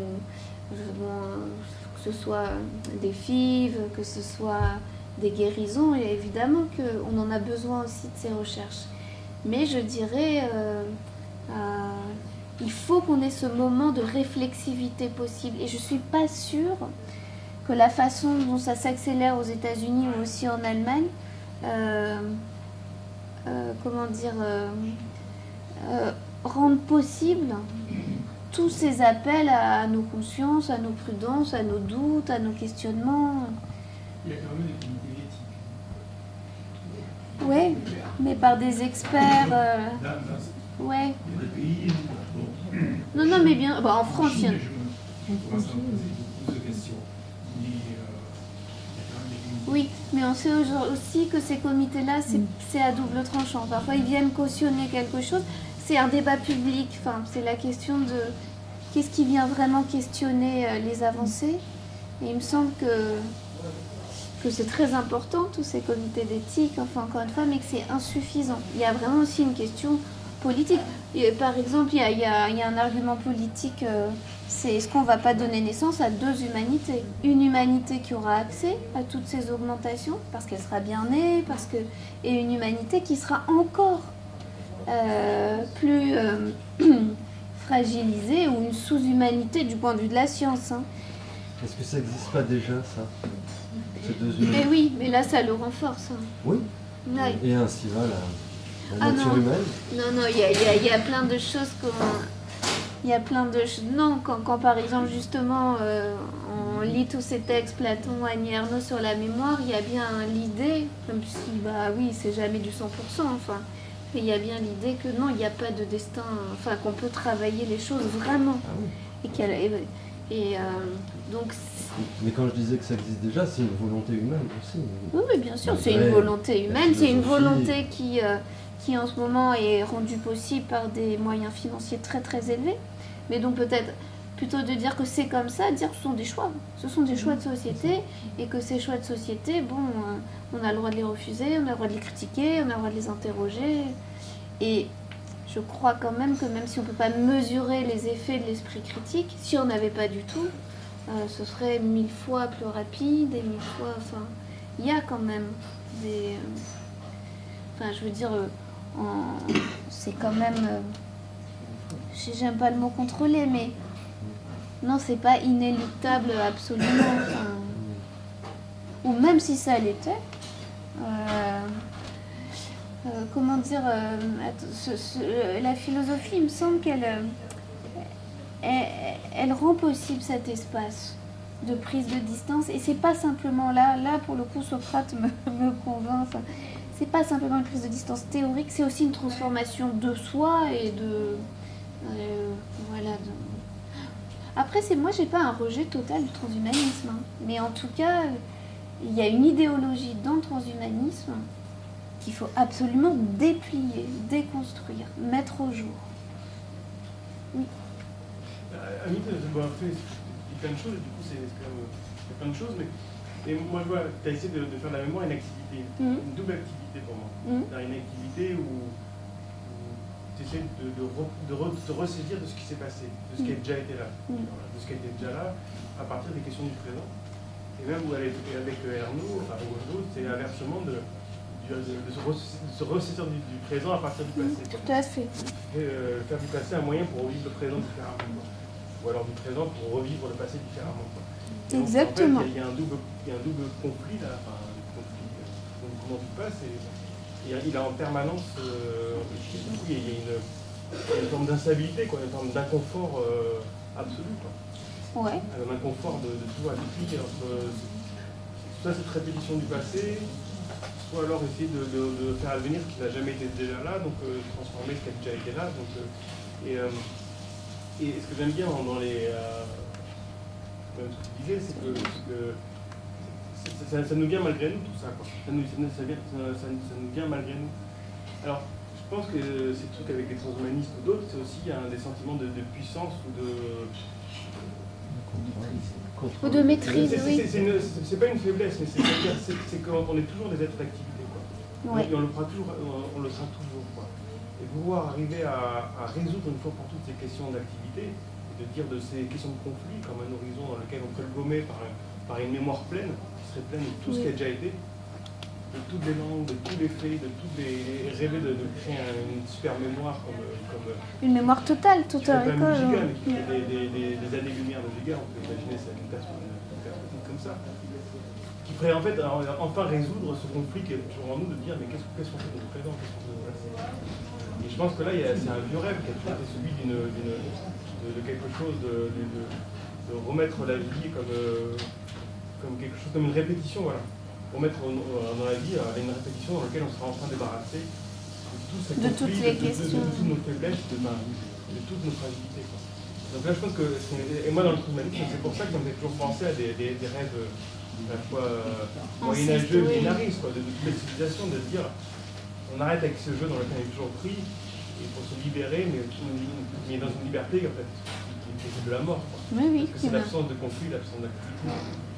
que ce soit des FIV, que ce soit des guérisons, et évidemment qu'on en a besoin aussi de ces recherches. Mais je dirais, il faut qu'on ait ce moment de réflexivité possible, et je suis pas sûre que la façon dont ça s'accélère aux États-Unis ou aussi en Allemagne, comment dire, rendre possible tous ces appels à nos consciences, à nos prudences, à nos doutes, à nos questionnements. Il y a quand même des comités éthiques. Oui, mais par des experts. Ouais. Il y a des pays. Non, non, mais bien. Bon, en France, il y a. Je commence à me poser beaucoup de questions. Mais il y a quand même des comités. Oui, mais on sait aussi que ces comités-là, c'est à double tranchant. Parfois, ils viennent cautionner quelque chose. C'est un débat public. Enfin, c'est la question de qu'est-ce qui vient vraiment questionner les avancées. Et il me semble que c'est très important, tous ces comités d'éthique, enfin, encore une fois, mais que c'est insuffisant. Il y a vraiment aussi une question politique. Et, par exemple, il y a un argument politique, c'est est-ce qu'on ne va pas donner naissance à deux humanités? Une humanité qui aura accès à toutes ces augmentations, parce qu'elle sera bien née, et une humanité qui sera encore plus fragilisée, ou une sous-humanité du point de vue de la science. Hein. Est-ce que ça n'existe pas déjà, ça, ces deux humanités? Mais oui, mais là, ça le renforce. Hein. Oui. Ouais. Et ainsi va la nature humaine. Non, il y a plein de choses il y a plein de choses. Non, quand par exemple, justement, on lit tous ces textes, Platon, Annie Ernaux sur la mémoire, il y a bien l'idée, même si, bah oui, c'est jamais du 100%, enfin, mais il y a bien l'idée que non, il n'y a pas de destin, enfin, qu'on peut travailler les choses vraiment. Ah oui. Donc, mais quand je disais que ça existe déjà, c'est une volonté humaine aussi. oui, oui, bien sûr, c'est une volonté humaine, c'est une volonté qui en ce moment est rendue possible par des moyens financiers très très élevés. Mais donc peut-être, plutôt de dire que c'est comme ça, dire que ce sont des choix. Ce sont des choix de société, et que ces choix de société, bon, on a le droit de les refuser, on a le droit de les critiquer, on a le droit de les interroger. Et je crois quand même que même si on ne peut pas mesurer les effets de l'esprit critique, si on n'avait pas du tout, ce serait 1000 fois plus rapide et 1000 fois... Enfin, il y a quand même des... enfin, je veux dire, c'est quand même... j'aime pas le mot contrôler, mais... non, c'est pas inéluctable absolument. Enfin, ou même si ça l'était... comment dire, la philosophie, il me semble elle rend possible cet espace de prise de distance, et c'est pas simplement là pour le coup Socrate me convainc, enfin, c'est pas simplement une prise de distance théorique, c'est aussi une transformation de soi et de voilà. Après, moi j'ai pas un rejet total du transhumanisme, hein, mais en tout cas il y a une idéologie dans le transhumanisme qu'il faut absolument déplier, déconstruire, mettre au jour. Oui. Annie, fait plein de choses, et du coup, c'est quand même plein de choses, mais et moi, je vois, tu as essayé de faire de la mémoire une activité, une double activité pour moi. Une activité où tu essaies de ressaisir de ce qui s'est passé, de ce qui a déjà été là, de ce qui a été déjà là, à partir des questions du présent. Et même où avec Ernaux, enfin, c'est inversement de se ressaisir du présent à partir du passé. Tout à fait. Faire du passé un moyen pour revivre le présent différemment. Ou alors du présent pour revivre le passé différemment. Donc, exactement. En fait, il y a un double conflit là, enfin, comment tu passes, et il a en permanence, il y a une forme d'instabilité, une forme d'inconfort absolu. Quoi. Ouais. Un inconfort de tout à tout entre soit cette répétition du passé, soit alors essayer de faire advenir ce qui n'a jamais été déjà là, donc transformer ce qui a déjà été là. Donc, et ce que j'aime bien dans les... même ce que tu disais, c'est que ça nous vient malgré nous, tout ça. Quoi. Ça nous vient malgré nous. Alors, je pense que ces trucs avec les transhumanistes ou d'autres, c'est aussi des sentiments de puissance ou de maîtrise, oui. C'est pas une faiblesse, mais c'est qu'on est toujours des êtres d'activité. Ouais. Et on le sera toujours. Quoi. Et pouvoir arriver à résoudre une fois pour toutes ces questions d'activité, et de dire de ces questions de conflit comme un horizon dans lequel on peut le gommer par une mémoire pleine, qui serait pleine de tout ce qui a déjà été, de toutes les langues, de tous les faits, de toutes les rêver de créer une super mémoire comme une mémoire totale, qui totale fait pas 1000 gigas, école. mais qui fait des années-lumière de gigas, on peut imaginer ça une perspective comme ça. Qui ferait en fait enfin résoudre ce conflit qui est toujours en nous de dire mais qu'est-ce qu'on fait de notre présent, qu'est-ce qu'on fait. Et je pense que là c'est un vieux rêve qui a toujours été celui de quelque chose, de remettre la vie comme quelque chose, comme une répétition, voilà. Remettre dans la vie une répétition dans laquelle on sera enfin débarrassé de tous ces conflits, de toutes nos faiblesses, de toutes nos fragilités, quoi. Donc là je pense que, et moi dans le transhumanisme, c'est pour ça que ça me fait toujours penser à des rêves à la fois moyenâgeux, binaristes, quoi, de toutes les civilisations, de se dire on arrête avec ce jeu dans lequel on est toujours pris, et pour se libérer, mais dans une liberté en fait, qui est de la mort, quoi. Oui, parce que c'est l'absence de conflit, l'absence d'activité.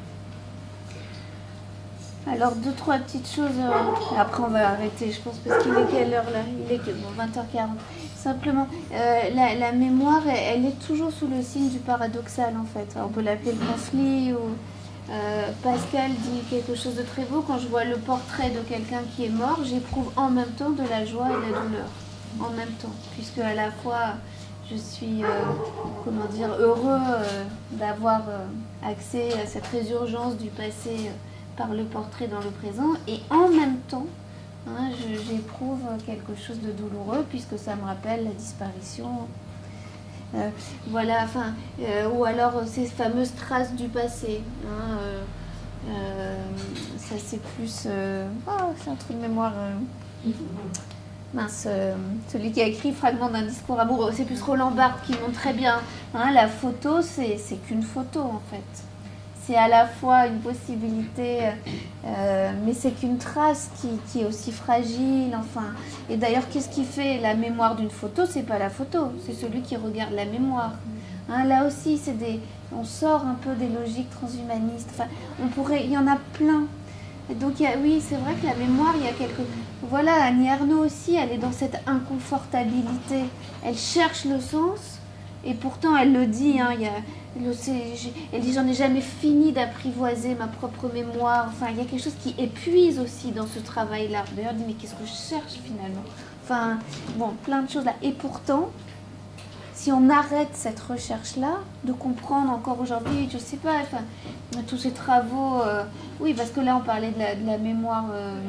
Alors, 2-3 petites choses, après on va arrêter, je pense, parce qu'il est quelle heure là? Il est bon, 20h40. Simplement, la mémoire, elle est toujours sous le signe du paradoxal, en fait. Alors, on peut l'appeler le conflit, ou Pascal dit quelque chose de très beau. Quand je vois le portrait de quelqu'un qui est mort, j'éprouve en même temps de la joie et de la douleur. En même temps, puisque à la fois, je suis, comment dire, heureux d'avoir accès à cette résurgence du passé par le portrait dans le présent, et en même temps, hein, j'éprouve quelque chose de douloureux, puisque ça me rappelle la disparition. Voilà, enfin, ou alors ces fameuses traces du passé. Hein, ça c'est plus... oh, c'est un truc de mémoire... mince, celui qui a écrit Fragment d'un discours amoureux, c'est plus Roland Barthes qui montre très bien. Hein, la photo, c'est qu'une photo en fait. C'est à la fois une possibilité, mais c'est qu'une trace qui est aussi fragile, enfin. Et d'ailleurs, qu'est-ce qui fait la mémoire d'une photo? C'est pas la photo, c'est celui qui regarde la mémoire. Hein, là aussi, on sort un peu des logiques transhumanistes. Enfin, il y en a plein. Et donc, oui, c'est vrai que la mémoire, il y a quelques... Voilà, Annie Ernaux aussi, elle est dans cette inconfortabilité. Elle cherche le sens, et pourtant, elle le dit, hein, elle dit, j'en ai jamais fini d'apprivoiser ma propre mémoire. Enfin, il y a quelque chose qui épuise aussi dans ce travail-là. D'ailleurs, elle dit, mais qu'est-ce que je cherche finalement? Enfin, bon, plein de choses là. Et pourtant, si on arrête cette recherche-là, de comprendre encore aujourd'hui, je sais pas, enfin, tous ces travaux, oui, parce que là, on parlait de la mémoire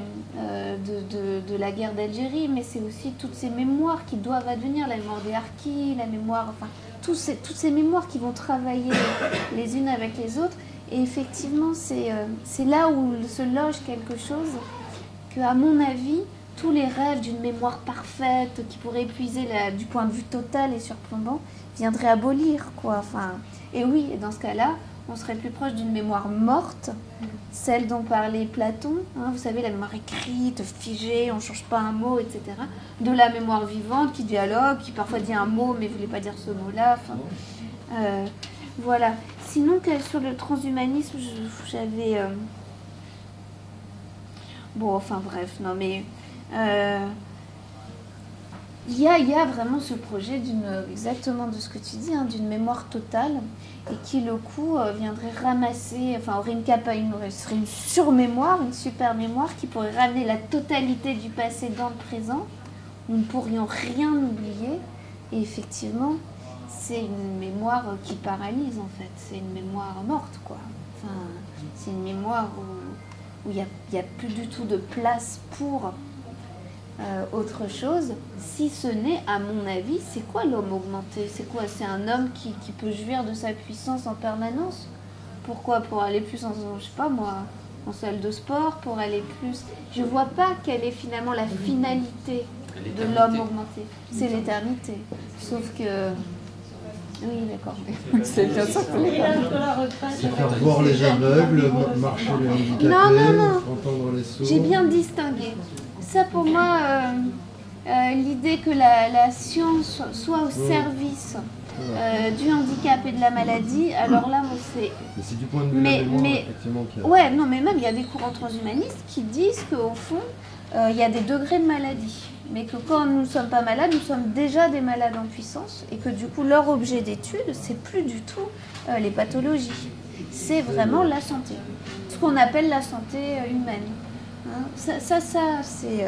de la guerre d'Algérie, mais c'est aussi toutes ces mémoires qui doivent advenir, la mémoire des harkis, la mémoire, enfin, toutes ces mémoires qui vont travailler les unes avec les autres. Et effectivement, c'est là où se loge quelque chose que, à mon avis, tous les rêves d'une mémoire parfaite qui pourrait épuiser du point de vue total et surplombant viendraient abolir, quoi. Enfin, et oui, dans ce cas-là, on serait plus proche d'une mémoire morte, celle dont parlait Platon, hein, vous savez, la mémoire écrite, figée, on ne change pas un mot, etc. De la mémoire vivante qui dialogue, qui parfois dit un mot mais ne voulait pas dire ce mot-là. Enfin, voilà. Sinon, sur le transhumanisme, j'avais... Bon, enfin bref, non mais... Il y a vraiment ce projet exactement de ce que tu dis, hein, d'une mémoire totale, et qui le coup viendrait ramasser, enfin aurait serait une surmémoire, une super mémoire qui pourrait ramener la totalité du passé dans le présent. Nous ne pourrions rien oublier, et effectivement c'est une mémoire qui paralyse en fait, c'est une mémoire morte quoi. Enfin, c'est une mémoire où il n'y a plus du tout de place pour autre chose, si ce n'est, à mon avis, c'est quoi l'homme augmenté? C'est quoi? C'est un homme qui peut jouir de sa puissance en permanence? Pourquoi? Pour aller plus je sais pas moi, en salle de sport, pour aller plus... Je vois pas quelle est finalement la finalité de l'homme augmenté. C'est l'éternité. Sauf que... Oui, d'accord. C'est bien ça. C'est faire voir les aveugles, marcher les handicapés, entendre les sourds. J'ai bien distingué. Ça, pour moi, l'idée que la science soit au service du handicap et de la maladie, alors là, moi, c'est... Mais c'est du point de vue de la mémoire, effectivement, qu'il y a... Ouais, non, mais même, il y a des courants transhumanistes qui disent qu'au fond, il y a des degrés de maladie. Mais que quand nous ne sommes pas malades, nous sommes déjà des malades en puissance. Et que du coup, leur objet d'étude, c'est plus du tout les pathologies. C'est vraiment la santé. Ce qu'on appelle la santé humaine. Hein, ça c'est...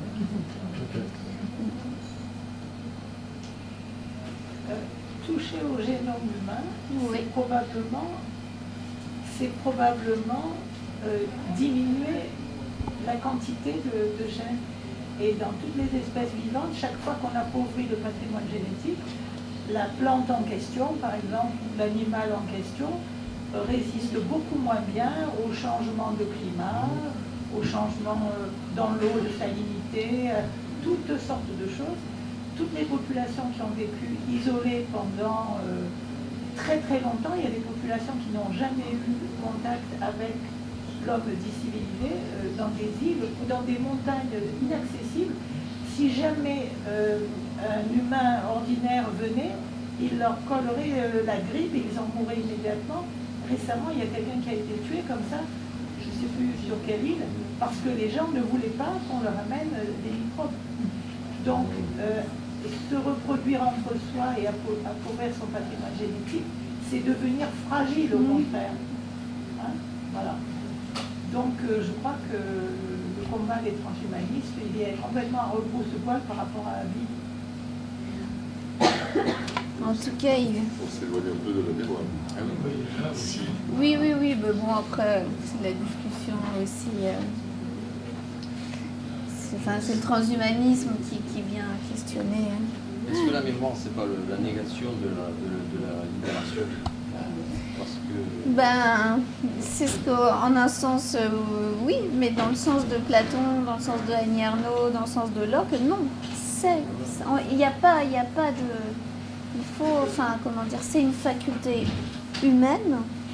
Toucher au génome humain, Oui. c'est probablement diminuer la quantité de gènes. Et dans toutes les espèces vivantes, chaque fois qu'on appauvrit le patrimoine génétique, la plante en question, par exemple, ou l'animal en question, résiste beaucoup moins bien aux changements de climat, aux changements dans l'eau, de salinité, toutes sortes de choses. Toutes les populations qui ont vécu isolées pendant très très longtemps, il y a des populations qui n'ont jamais eu contact avec l'homme dit civilisé, dans des îles ou dans des montagnes inaccessibles. Si jamais un humain ordinaire venait, il leur collerait la grippe et ils en mourraient immédiatement. Récemment, il y a quelqu'un qui a été tué comme ça, je ne sais plus sur quelle île, parce que les gens ne voulaient pas qu'on leur amène des microbes. Donc, se reproduire entre soi et appauvrir son patrimoine génétique, c'est devenir fragile au contraire. Hein, voilà. Donc, je crois que le combat des transhumanistes, il est complètement à rebrousse-poil par rapport à la vie. En tout cas, On s'éloigne un peu de la mémoire. oui, mais bon, après, c'est la discussion aussi. C'est le transhumanisme qui vient questionner. Est-ce que la mémoire, c'est pas la négation de la libération? Parce que... Ben, c'est ce qu'en un sens, oui, mais dans le sens de Platon, dans le sens de Annie Ernaux, dans le sens de Locke, non. Il n'y a pas de... Il faut, enfin, comment dire, c'est une faculté humaine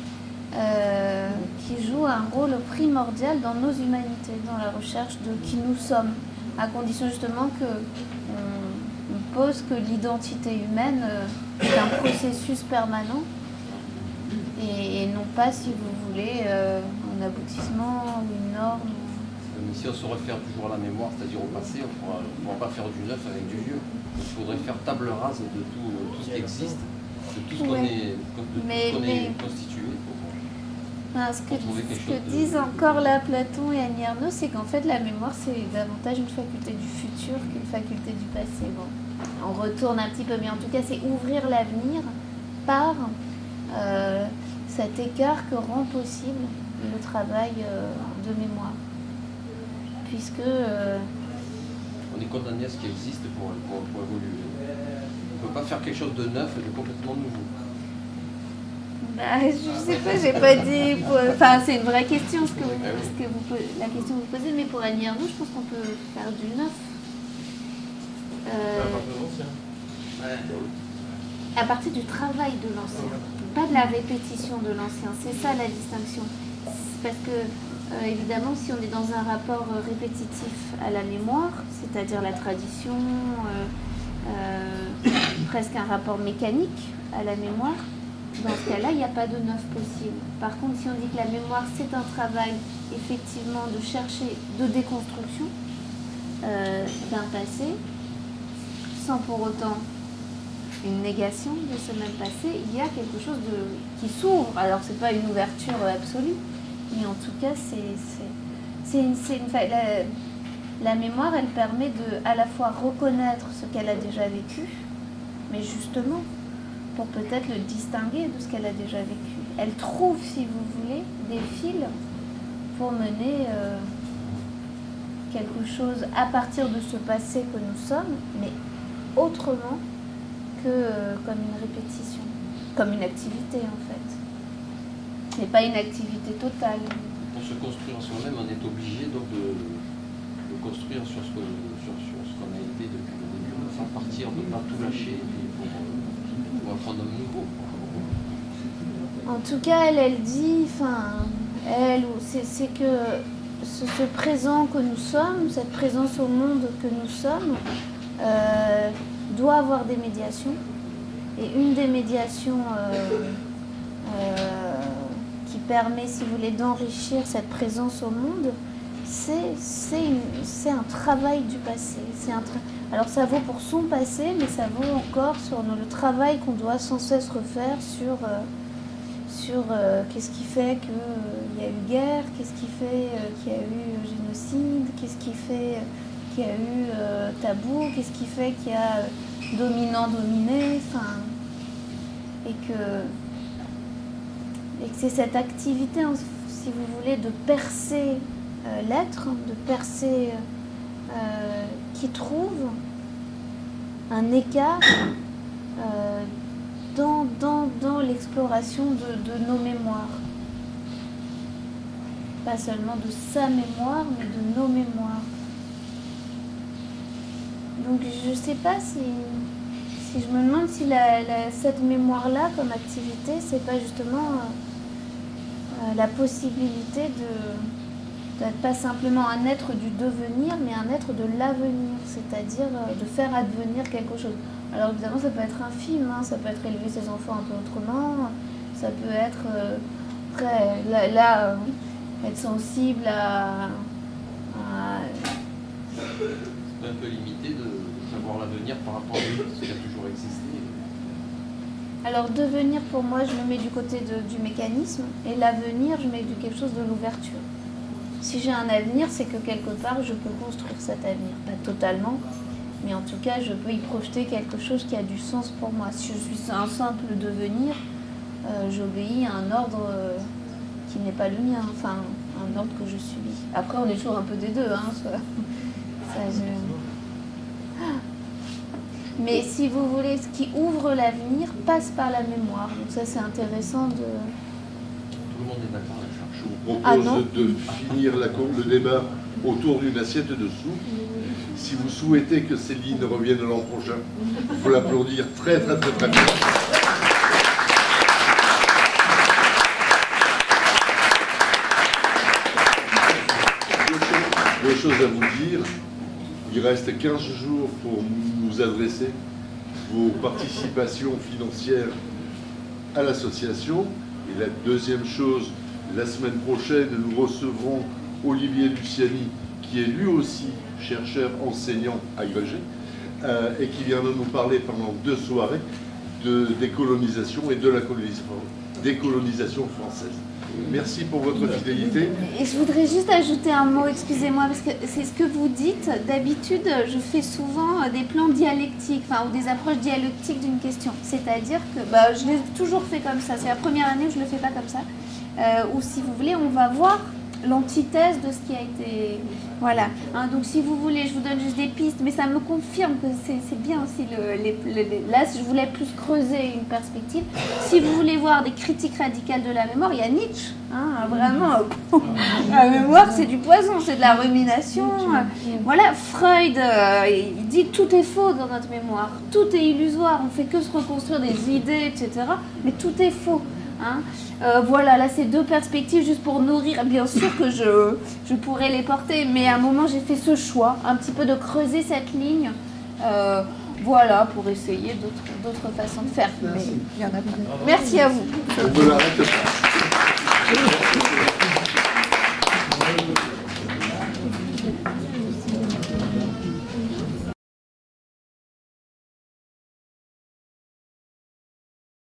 qui joue un rôle primordial dans nos humanités, dans la recherche de qui nous sommes, à condition justement on pose que l'identité humaine est un processus permanent et non pas, si vous voulez, un aboutissement ou une norme. Mais si on se réfère toujours à la mémoire, c'est-à-dire au passé, on ne pourra pas faire du neuf avec du vieux. Il faudrait faire table rase de tout ce qui existe, de tout ce qu'on est constitué. Ce que disent encore là Platon et Annie Ernaux, c'est qu'en fait la mémoire c'est davantage une faculté du futur qu'une faculté du passé. Bon, on retourne un petit peu, mais en tout cas c'est ouvrir l'avenir par cet écart que rend possible le travail de mémoire. Puisque... on est condamné à ce qui existe pour évoluer. On ne peut pas faire quelque chose de neuf et de complètement nouveau. Bah, je sais pas, j'ai pas dit... Enfin, c'est une vraie question, la question que vous posez, mais pour Annie Ernaux, je pense qu'on peut faire du neuf. À partir du travail de l'ancien, pas de la répétition de l'ancien. C'est ça la distinction. Parce que, évidemment, si on est dans un rapport répétitif à la mémoire, c'est-à-dire la tradition, presque un rapport mécanique à la mémoire, dans ce cas-là, il n'y a pas de neuf possible. Par contre, si on dit que la mémoire, c'est un travail, effectivement, de chercher de déconstruction d'un passé, sans pour autant une négation de ce même passé, il y a quelque chose qui s'ouvre. Alors, ce n'est pas une ouverture absolue, mais en tout cas, la mémoire, elle permet de à la fois reconnaître ce qu'elle a déjà vécu, mais justement, pour peut-être le distinguer de ce qu'elle a déjà vécu. Elle trouve, si vous voulez, des fils pour mener quelque chose à partir de ce passé que nous sommes, mais autrement que comme une répétition, comme une activité en fait. Mais pas une activité totale. Pour se construire soi-même, on est obligé donc de construire sur ce qu'on a été depuis le début, sans partir, de ne pas tout lâcher pour apprendre un nouveau. En tout cas, elle dit, c'est que ce présent que nous sommes, cette présence au monde que nous sommes, doit avoir des médiations. Et une des médiations qui permet, si vous voulez, d'enrichir cette présence au monde, c'est un travail du passé. Alors ça vaut pour son passé, mais ça vaut encore sur le travail qu'on doit sans cesse refaire sur sur qu'est-ce qui fait qu'il y a eu guerre, qu'est-ce qui fait qu'il y a eu génocide, qu'est-ce qui fait qu'il y a eu tabou, qu'est-ce qui fait qu'il y a dominant-dominé, enfin, et que c'est cette activité, si vous voulez, de percer l'être, de percer qui trouve un écart dans l'exploration de nos mémoires. Pas seulement de sa mémoire, mais de nos mémoires. Donc je ne sais pas si je me demande si cette mémoire-là, comme activité, c'est pas justement la possibilité d'être pas simplement un être du devenir, mais un être de l'avenir, c'est-à-dire de faire advenir quelque chose. Alors évidemment, ça peut être un film, hein, ça peut être élever ses enfants un peu autrement, ça peut être être sensible à c'est un peu limité de savoir l'avenir par rapport à lui, parce qu'il a toujours existé. Alors devenir, pour moi, je le mets du côté du mécanisme, et l'avenir, je mets quelque chose de l'ouverture. Si j'ai un avenir, c'est que quelque part, je peux construire cet avenir. Pas totalement, mais en tout cas, je peux y projeter quelque chose qui a du sens pour moi. Si je suis un simple devenir, j'obéis à un ordre qui n'est pas le mien, enfin, un ordre que je subis. Après, on est toujours un peu des deux, hein, Mais si vous voulez, ce qui ouvre l'avenir passe par la mémoire. Donc ça, c'est intéressant de... Tout le monde est d'accord avec ça. Je vous propose de finir le débat autour d'une assiette de soupe. Si vous souhaitez que Céline revienne l'an prochain, il faut l'applaudir très très très très bien. Deux choses à vous dire. Il reste 15 jours pour nous adresser vos participations financières à l'association. Et la deuxième chose, la semaine prochaine, nous recevrons Olivier Luciani, qui est lui aussi chercheur enseignant agrégé, et qui viendra nous parler pendant 2 soirées de décolonisation et de la décolonisation française. Merci pour votre fidélité. Et je voudrais juste ajouter un mot, excusez-moi, parce que c'est ce que vous dites. D'habitude, je fais souvent des plans dialectiques, enfin, ou des approches dialectiques d'une question. C'est-à-dire que je l'ai toujours fait comme ça. C'est la première année où je ne le fais pas comme ça. Ou si vous voulez, on va voir l'antithèse de ce qui a été... Voilà. Hein, donc si vous voulez, je vous donne juste des pistes, mais ça me confirme que c'est bien aussi là, je voulais plus creuser une perspective. Si vous voulez voir des critiques radicales de la mémoire, il y a Nietzsche. Hein, vraiment, la mémoire, c'est du poison, c'est de la rumination. Voilà, Freud, il dit tout est faux dans notre mémoire. Tout est illusoire, on fait que se reconstruire des idées, etc. Mais tout est faux. Hein. Voilà, là c'est 2 perspectives juste pour nourrir. Bien sûr que je pourrais les porter, mais à un moment j'ai fait ce choix, un petit peu de creuser cette ligne, voilà, pour essayer d'autres façons de faire. Mais il y en a pas. Merci à vous. On ne l'arrête pas.